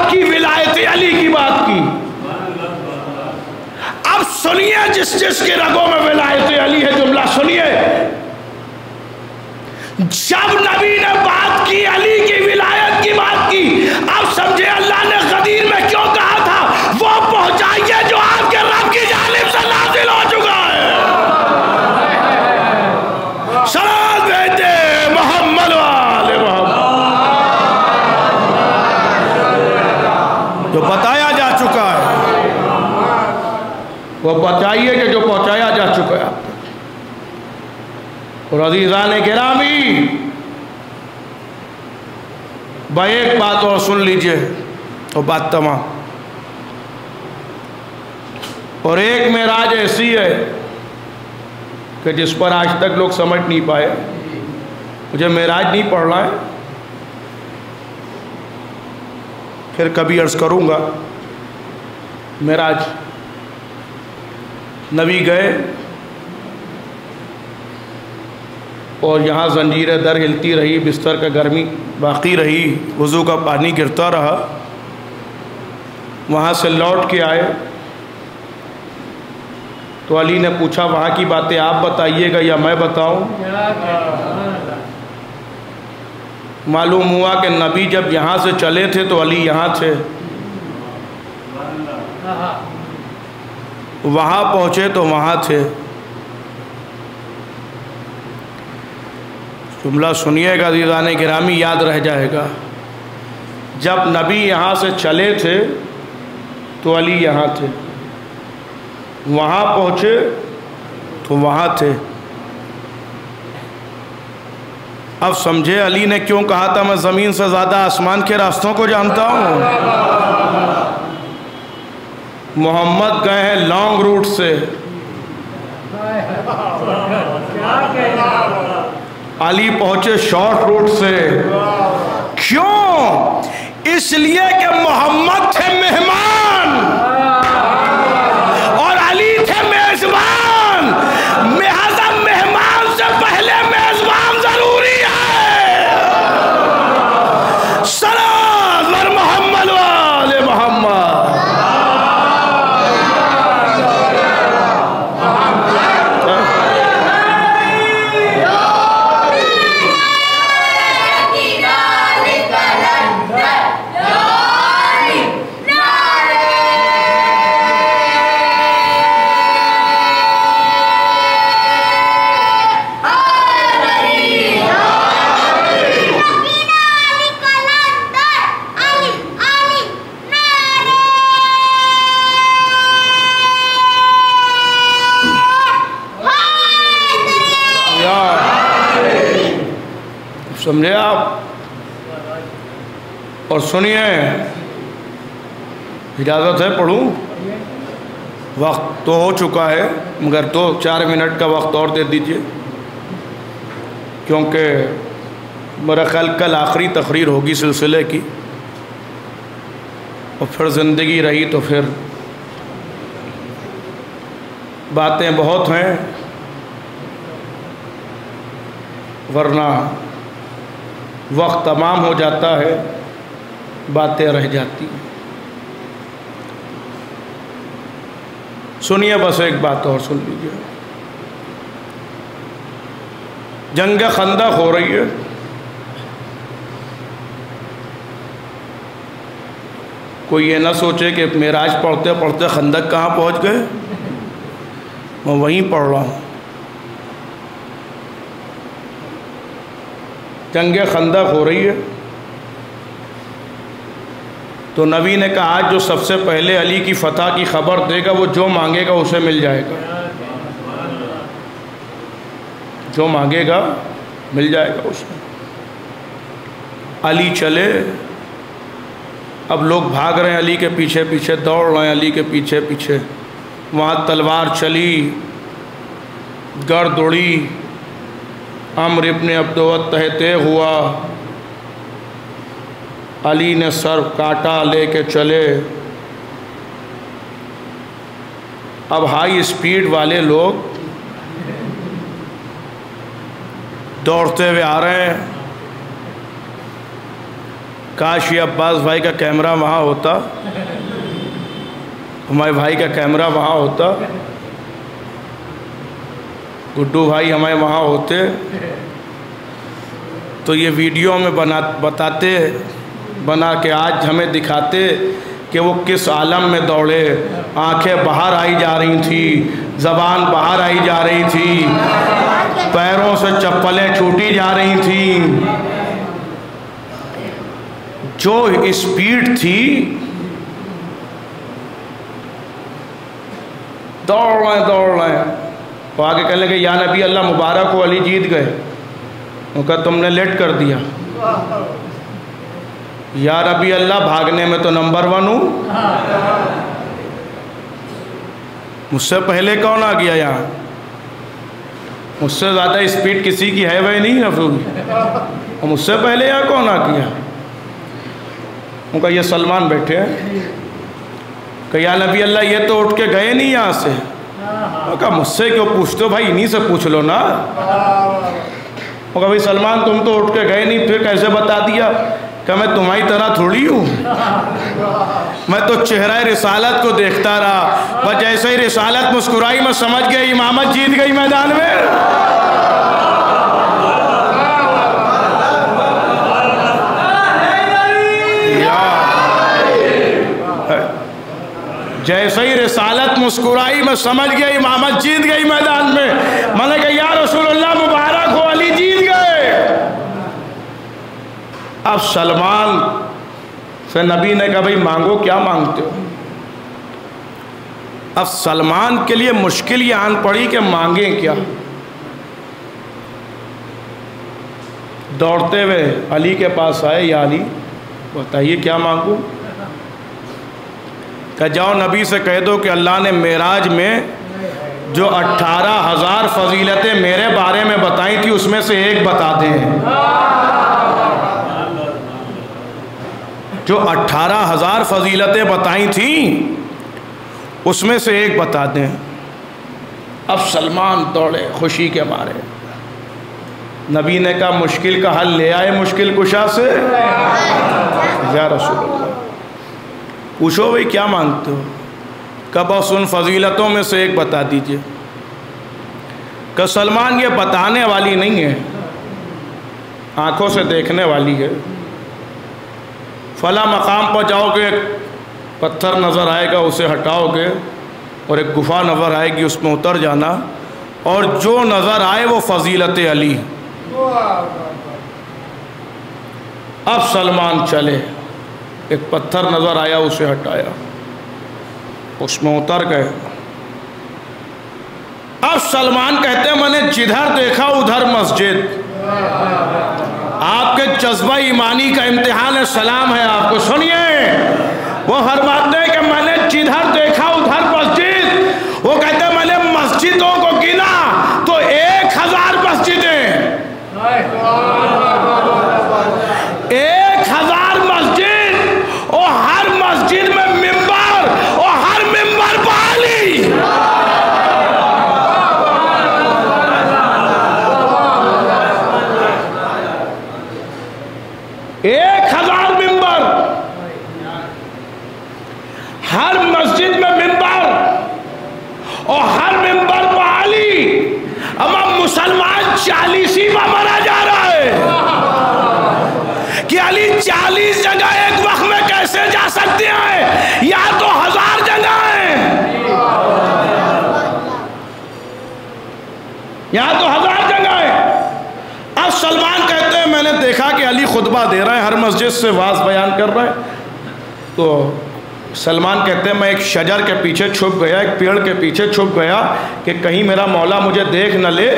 اب سنیے جس جس کے رگوں میں ولایت علی ہے جملہ سنیے. جب نبی نے بات کی علی کی ولایت کی بات کی, اب سمجھے اللہ نے غدیر میں کیوں کہا تھا وہ پہنچائیے جو آپ کے رب کی جانب سے نازل ہو چکا ہے. صلوات بھیجتے محمد والے محمد, جو بتایا جا چکا ہے وہ بتائیے کہ جو پہنچایا جا چکا ہے. اور عزیزان گرامی, با ایک بات اور سن لیجئے تو بات تمام. اور ایک معراج ایسی ہے کہ جس پر آج تک لوگ سمجھ نہیں پائے. مجھے معراج نہیں پڑھنا ہے, پھر کبھی عرض کروں گا. معراج نبی گئے اور یہاں زنجیر در ہلتی رہی, بستر کا گرمی باقی رہی, وضو کا پانی گرتا رہا. وہاں سے لوٹ کے آئے تو علی نے پوچھا وہاں کی باتیں آپ بتائیے گا یا میں بتاؤں؟ معلوم ہوا کہ نبی جب یہاں سے چلے تھے تو علی یہاں تھے, وہاں پہنچے تو وہاں تھے. جملہ سنیے گا عزیزان گرامی, یاد رہ جائے گا. جب نبی یہاں سے چلے تھے تو علی یہاں تھے, وہاں پہنچے تو وہاں تھے. اب سمجھے علی نے کیوں کہا تھا میں زمین سے زیادہ آسمان کے راستوں کو جانتا ہوں. محمد گئے ہیں لانگ روٹ سے, علی پہنچے شارٹ روٹ سے. کیوں؟ اس لیے کہ محمد تھے مہمان اور علی تھے میزبان. لہذا مہمان سے پہلے میزبان ضروری ہے. صلوات بر محمد والے محمد. سمجھے آپ؟ اور سنیے, اجازت ہے پڑھوں؟ وقت تو ہو چکا ہے مگر دو چار منٹ کا وقت اور دے دیجئے, کیونکہ میرا خیال کل آخری تقریر ہوگی سلسلے کی, اور پھر زندگی رہی تو پھر باتیں بہت ہیں, ورنہ وقت تمام ہو جاتا ہے, باتیں رہ جاتی. سنیے بس ایک بات اور سن لیجیے. جنگ خندق ہو رہی ہے, کوئی یہ نہ سوچے کہ معراج پڑھتے پڑھتے خندق کہاں پہنچ گئے. میں وہیں پڑھ رہا ہوں. جنگ خندق ہو رہی ہے تو نبی نے کہا جو سب سے پہلے علی کی فتح کی خبر دے گا وہ جو مانگے گا اسے مل جائے گا. جو مانگے گا مل جائے گا اسے. علی چلے, اب لوگ بھاگ رہے ہیں علی کے پیچھے پیچھے, دوڑ رہے ہیں علی کے پیچھے پیچھے. وہاں تلوار چلی, گرد اڑی, عمرو ابن عبدوت تہتے ہوا, علی نے سر کاٹا لے کے چلے. اب ہائی اسپیڈ والے لوگ دوڑتے ہوئے آ رہے ہیں. کاش یہ عباس بھائی کا کیمرہ وہاں ہوتا ہمارے بھائی کا کیمرہ وہاں ہوتا، گڈو بھائی ہمارے وہاں ہوتے تو یہ ویڈیو میں بنا بتاتے بنا کے آج ہمیں دکھاتے کہ وہ کس عالم میں دوڑے، آنکھیں باہر آئی جا رہی تھی، زبان باہر آئی جا رہی تھی، پیروں سے چپلیں چھوٹی جا رہی تھیں، جو اسپیڈ تھی دوڑ رہے ہیں دوڑ رہے ہیں۔ وہ آگے کہنے لگے یا نبی اللہ مبارک ہو علی جیت گئے۔ وہ کہا تم نے لیٹ کر دیا۔ یا نبی اللہ بھاگنے میں تو نمبر ون ہوں، مجھ سے پہلے کون آ گیا یہاں؟ مجھ سے زیادہ اسپیڈ کسی کی ہے وہی نہیں رسول، اور مجھ سے پہلے یہاں کون آ گیا؟ ان کا یہ سلمان بیٹھے ہیں کہ یا نبی اللہ یہ تو اٹھ کے گئے نہیں یہاں سے۔ وہ کہا مجھ سے کیوں پوچھتے ہو بھائی، انہی سے پوچھ لو نا۔ وہ کہا بھائی سلمان تم تو اٹھ کے گئے نہیں، پھر کیسے بتا دیا؟ کہ میں تمہاری طرح تھوڑی ہوں، میں تو چہرہ رسالت کو دیکھتا رہا، بس جیسے ہی رسالت مسکرائی میں سمجھ گیا امامت جیت گئی میدان میں۔ جیسے ہی رسالت مسکرائی میں سمجھ گیا امامت جیت گئی میدان میں۔ میں نے کہا یا رسول اللہ مبارک ہو علی جیت گئے۔ اب سلمان سے نبی نے کہا بھئی مانگو، کیا مانگتے ہو؟ اب سلمان کے لیے مشکل یہ آن پڑی کہ مانگیں کیا۔ دوڑتے ہوئے علی کے پاس آئے، یا علی بتائیے کیا مانگوں؟ کہ جاؤ نبی سے کہہ دو کہ اللہ نے معراج میں جو اٹھارہ ہزار فضیلتیں میرے بارے میں بتائی تھی اس میں سے ایک بتا دیں۔ جو اٹھارہ ہزار فضیلتیں بتائی تھیں اس میں سے ایک بتا دیں۔ اب سلمان دوڑے خوشی کے مارے۔ نبی نے کہا مشکل کا حل لے آئے مشکل کشا سے۔ یا رسول اللہ پوچھو بھئی کیا مانگتے ہو؟ کہ بس ان فضیلتوں میں سے ایک بتا دیجئے۔ کہ سلمان یہ بتانے والی نہیں ہے، آنکھوں سے دیکھنے والی ہے۔ فلاں مقام پر جاؤ گے، پتھر نظر آئے گا اسے ہٹاؤ گے، اور ایک گفا نظر آئے گی اس میں اتر جانا، اور جو نظر آئے وہ فضیلت علی۔ اب سلمان چلے، ایک پتھر نظر آیا اسے ہٹایا، اس میں اتر گئے۔ اب سلمان کہتے ہیں میں نے جدھر دیکھا ادھر مسجد۔ آپ کے جذبہ ایمانی کا امتحان ہے، سلام ہے آپ کو، سنیے۔ وہ فرماتے ہیں کہ میں نے جدھر دیکھا ادھر مسجد۔ وہ کہتے ہیں میں نے مسجدوں کو گنا تو ایک ہزار مسجدیں، ایک ہزار مسجد، اور ہر مسجد میں ممبر، اور ہر ممبر بالی۔ ایک ہزار ممبر، ہر مسجد میں ممبر، اور ہر ممبر بالی۔ اب مسلمان چالیسی میں مرا جا رہا ہے کہ علی چالیس جگہ ایک وقت میں کیسے جا سکتے ہیں، یا تو ہزار جگہ ہیں، یا تو ہزار جگہ ہیں۔ اب سلمان کہتے ہیں میں نے دیکھا کہ علی خطبہ دے رہے ہیں، ہر مسجد سے واز بیان کر رہے ہیں۔ تو سلمان کہتے ہیں میں ایک شجر کے پیچھے چھپ گیا، ایک پیڑ کے پیچھے چھپ گیا کہ کہیں میرا مولا مجھے دیکھ نہ لے۔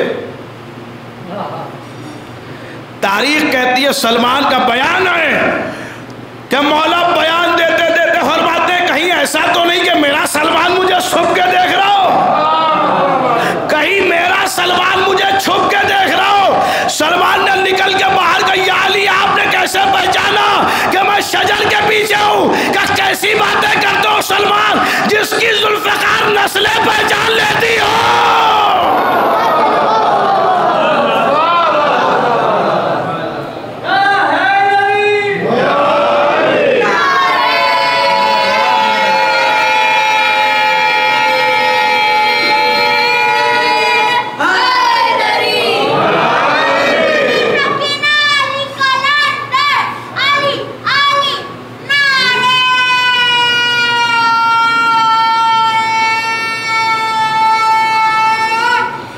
تاریخ کہتی ہے سلمان کا بیان ہے کہ مولا بیان دیتے دیتے فرماتے ہیں کہیں ایسا تو نہیں کہ میرا سلمان مجھے چھپ کے دیکھ رہا ہو، کہیں میرا سلمان مجھے چھپ کے دیکھ رہا ہو۔ سلمان نے نکل کے باہر کہا یا علی آپ نے کیسے پہچانا کہ میں شجر کے پیچھے ہوں؟ کہ کیسی باتیں کرتے ہو سلمان، جس کی ذوالفقار نسلیں پہچان لیتی ہو۔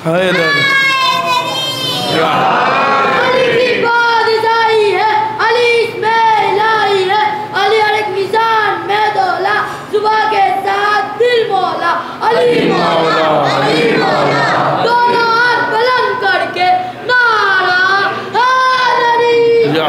حیدر
علی کی بادشاہی ہے، علی اس میں الہی ہے، علی ہر ایک میزان میں دولا، صبح کے ساتھ دل مولا، علی مولا، علی مولا، دونوں ہاتھ بلند کر کے نعرہ حیدری۔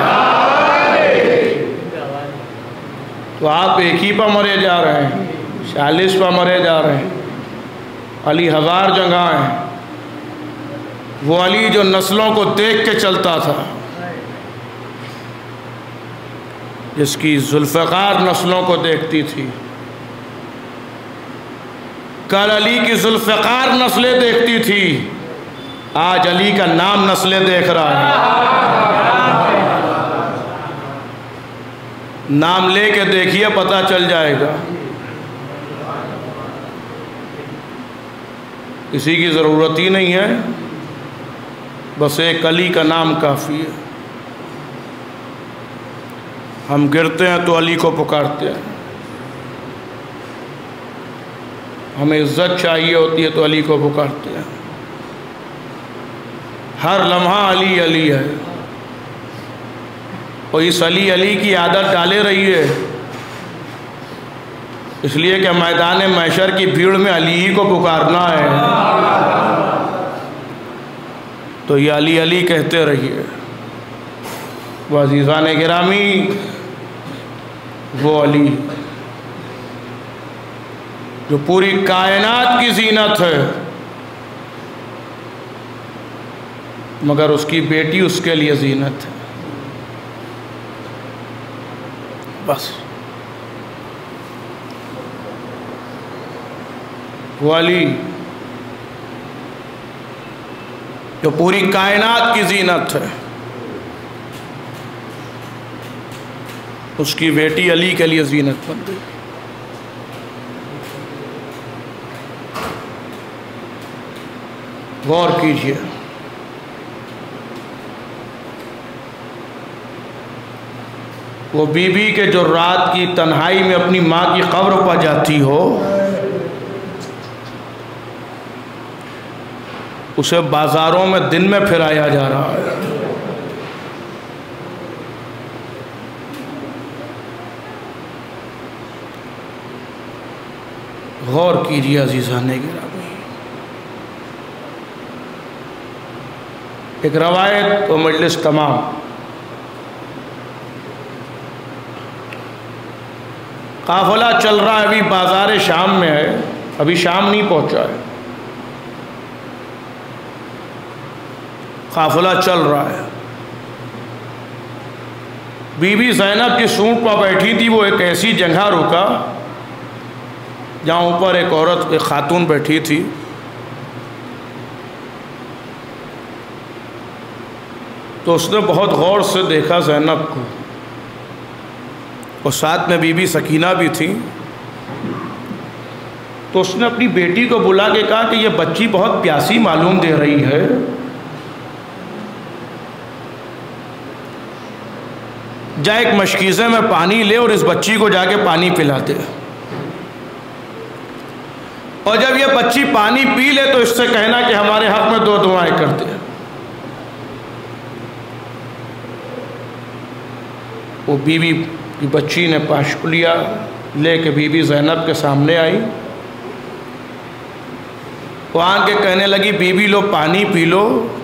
تو آپ ایک ہی پہ مرے جا رہے ہیں، چالیس پہ مرے جا رہے ہیں، علی ہزار جگہ ہیں۔ وہ علی جو نسلوں کو دیکھ کے چلتا تھا، جس کی ذوالفقار نسلوں کو دیکھتی تھی، کل علی کی ذوالفقار نسلیں دیکھتی تھی، آج علی کا نام نسلیں دیکھ رہا ہے۔ نام لے کے دیکھیے پتہ چل جائے گا، کسی کی ضرورت ہی نہیں ہے، بس ایک علی کا نام کافی ہے۔ ہم گرتے ہیں تو علی کو پکارتے ہیں، ہمیں عزت چاہیے ہوتی ہے تو علی کو پکارتے ہیں، ہر لمحہ علی علی ہے، اور اس علی علی کی عادت ڈالے رہی ہے، اس لیے کہ میدان محشر کی بھیڑ میں علی ہی کو پکارنا ہے، تو یہ علی علی کہتے رہیے۔ وہ عزیزان گرامی، وہ علی جو پوری کائنات کی زینت ہے، مگر اس کی بیٹی اس کے لیے زینت ہے، بس۔ وہ علی جو پوری کائنات کی زینت ہے، اس کی بیٹی علی کے لیے زینت بن گئی۔ غور کیجئے، وہ بی بی کے جو رات کی تنہائی میں اپنی ماں کی قبر پہ جاتی ہو، اسے بازاروں میں دن میں پھرایا جا رہا ہے۔ غور کیجیے عزیزان گرامی، ایک روایت و مجلس تمام۔ قافلہ چل رہا ہے، ابھی بازار شام میں ہے، ابھی شام نہیں پہنچا ہے، قافلہ چل رہا ہے۔ بی بی زینب کی سونٹ پر بیٹھی تھی، وہ ایک ایسی جگہ رکا جہاں اوپر ایک عورت، ایک خاتون بیٹھی تھی۔ تو اس نے بہت غور سے دیکھا زینب کو، اور ساتھ میں بی بی سکینہ بھی تھی۔ تو اس نے اپنی بیٹی کو بلا کے کہا کہ یہ بچی بہت پیاسی معلوم دے رہی ہے، جا ایک مشکیزے میں پانی لے اور اس بچی کو جا کے پانی پلا دے، اور جب یہ بچی پانی پی لے تو اس سے کہنا کہ ہمارے حق میں دو دعائیں کر دے۔ وہ بی بی کی بچی نے پاشپ لیا، لے کے بی بی زینب کے سامنے آئی، وہ آن کے کہنے لگی بی بی لو پانی پی لو،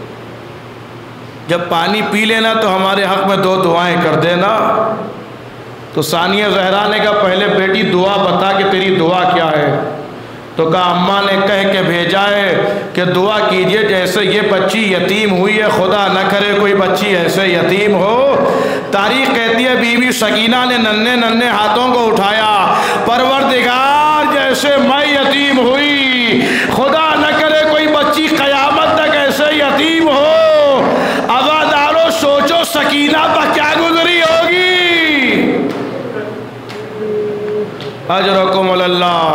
جب پانی پی لینا تو ہمارے حق میں دو دعائیں کر دینا۔ تو ثانیہ زہرا نے کہا پہلے بیٹی دعا بتا کہ تیری دعا کیا ہے؟ تو کہا اماں نے کہہ کے بھیجا ہے کہ دعا کیجئے جیسے یہ بچی یتیم ہوئی ہے، خدا نہ کرے کوئی بچی ایسے یتیم ہو۔ تاریخ کہتی ہے بی بی سکینہ نے ننھے ننھے ہاتھوں کو اٹھایا، پروردگار جیسے میں یتیم ہوئی، خدا نہ کرے کوئی بچی قیامت تک ایسے یتیم ہو۔ عزادارو سوچو سکینہ پر کیا گزری ہوگی۔ اجرکم اللہ،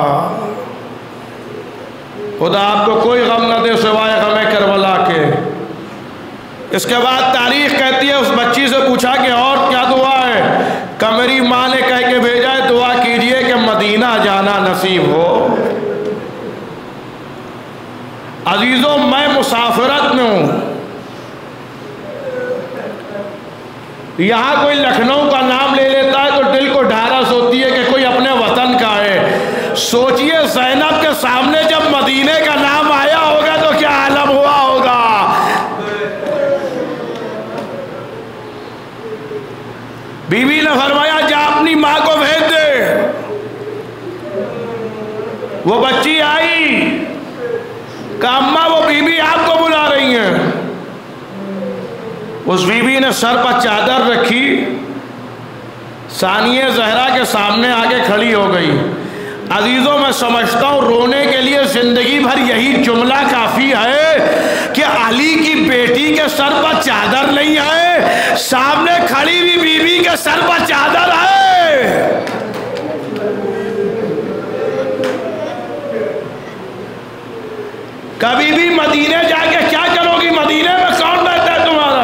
خدا آپ کو کوئی غم نہ دے سوائے غم کربلا کے۔ اس کے بعد تاریخ کہتی ہے اس بچی سے پوچھا کہ اور کیا دعا ہے؟ کہ میری ماں نے کہہ کے بھیجا ہے دعا کیجئے کہ مدینہ جانا نصیب ہو۔ عزیزوں میں مسافرت میں ہوں، یہاں کوئی لکھنؤ کا نام لے لیتا ہے تو دل کو ڈھارس ہوتی ہے کہ کوئی اپنے وطن کا ہے۔ سوچئے زینب کے سامنے جب مدینے کا نام آیا ہوگا تو کیا عالم ہوا ہوگا۔ بی بی نے فرمایا جا اپنی ماں کو بھیج دے۔ وہ بچی آئی، کہا اماں وہ بی بی آپ کو بلا رہی ہیں۔ اس بی بی نے سر پر چادر رکھی، ثانیہ زہرا کے سامنے آگے کھڑی ہو گئی۔ عزیزوں میں سمجھتا ہوں رونے کے لیے زندگی بھر یہی جملہ کافی ہے کہ علی کی بیٹی کے سر پر چادر نہیں ہے، سامنے کھڑی ہوئی بی بی کے سر پر چادر ہے۔ کبھی بھی مدینے جا کے کیا کرو گی؟ مدینے میں کون رہتا ہے تمہارا؟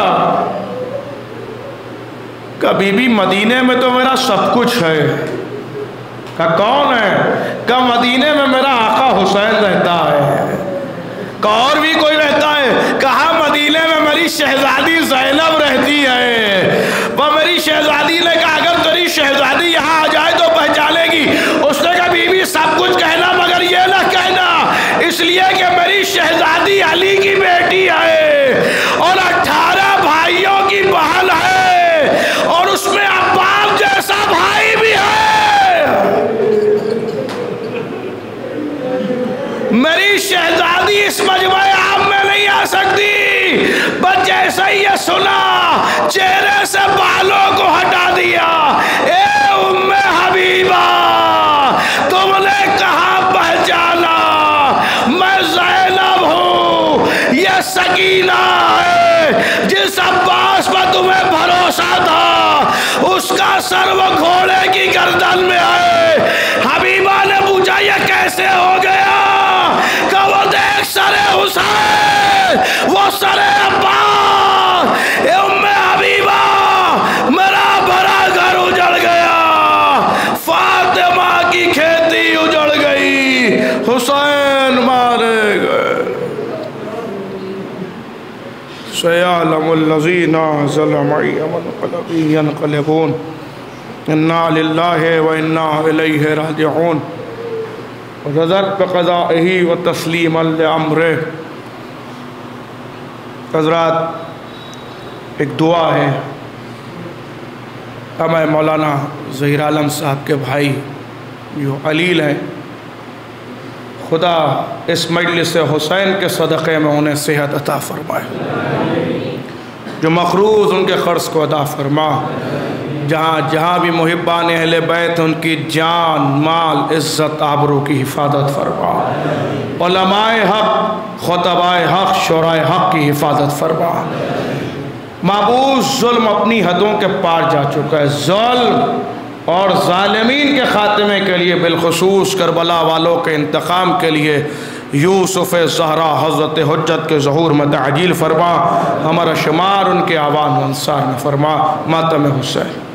کبھی بھی مدینے میں تو میرا سب کچھ ہے۔ کہ کون ہے؟ کہ مدینے میں میرا آقا حسین رہتا ہے۔ کہ اور بھی کوئی رہتا ہے؟ کہا مدینے میں میری شہزادی زینب رہتی ہے۔ وہ میری شہزادی نے کہا اگر تیری شہزادی یہاں آ جائے تو پہچانے گی۔ اس نے کہا بی بی سب کچھ کہنا مگر یہ نہ کہنا، اس لیے کہ میری شہزادی علی کی بیٹی ہے اور اٹھارہ بھائیوں کی بہن ہے اور اس میں عباس جیسا بھائی بھی ہے۔ میری شہزادی اس مجمع عام میں نہیں آ سکتی، بس جیسے ہی یہ سنا چہرے سے بالوں کو ہٹا دیا۔ اے ام حبیبہ تم نے کہاں پہچانا؟ میں زینب ہوں، یہ سکینہ ہے جس عباس پر تمہیں بھروسہ تھا، اس کا سر وہ گھوڑے کی گردن میں ہے۔ حبیبہ نے پوچھا یہ کیسے ہو گیا؟ کہ وہ دیکھ سر حسین، وہ سر عباس۔ اے ام حبیبہ میرا بھرا گھر اجڑ گیا، فاطمہ کی کھیتی اجڑ گئی، حسین مارے گئے۔ سیعلم الذین ظلموا أَيَّ مُنقلب ينقلبون انا للہ و انا الیہ راجعون۔ رضت بقضائہ و تسلیما لامرہ۔ حضرات ایک دعا ہے، ہمیں مولانا ظہیر عالم صاحب کے بھائی جو علیل ہیں، خدا اس مجلس حسین کے صدقے میں انہیں صحت عطا فرمائے، جو مقروض ان کے قرض کو ادا فرما، جہاں جہاں بھی محبان اہل بیت ان کی جان مال عزت آبرو کی حفاظت فرما، علماء حق خطباء حق شورائے حق کی حفاظت فرما۔ معبود ظلم اپنی حدوں کے پار جا چکا ہے، ظلم اور ظالمین کے خاتمے کے لیے بالخصوص کربلا والوں کے انتقام کے لیے یوسف زہرا حضرت حجت کے ظہور میں تعجیل فرما، ہمارا شمار ان کے آوان و انصار میں فرما۔ ماتم حسین۔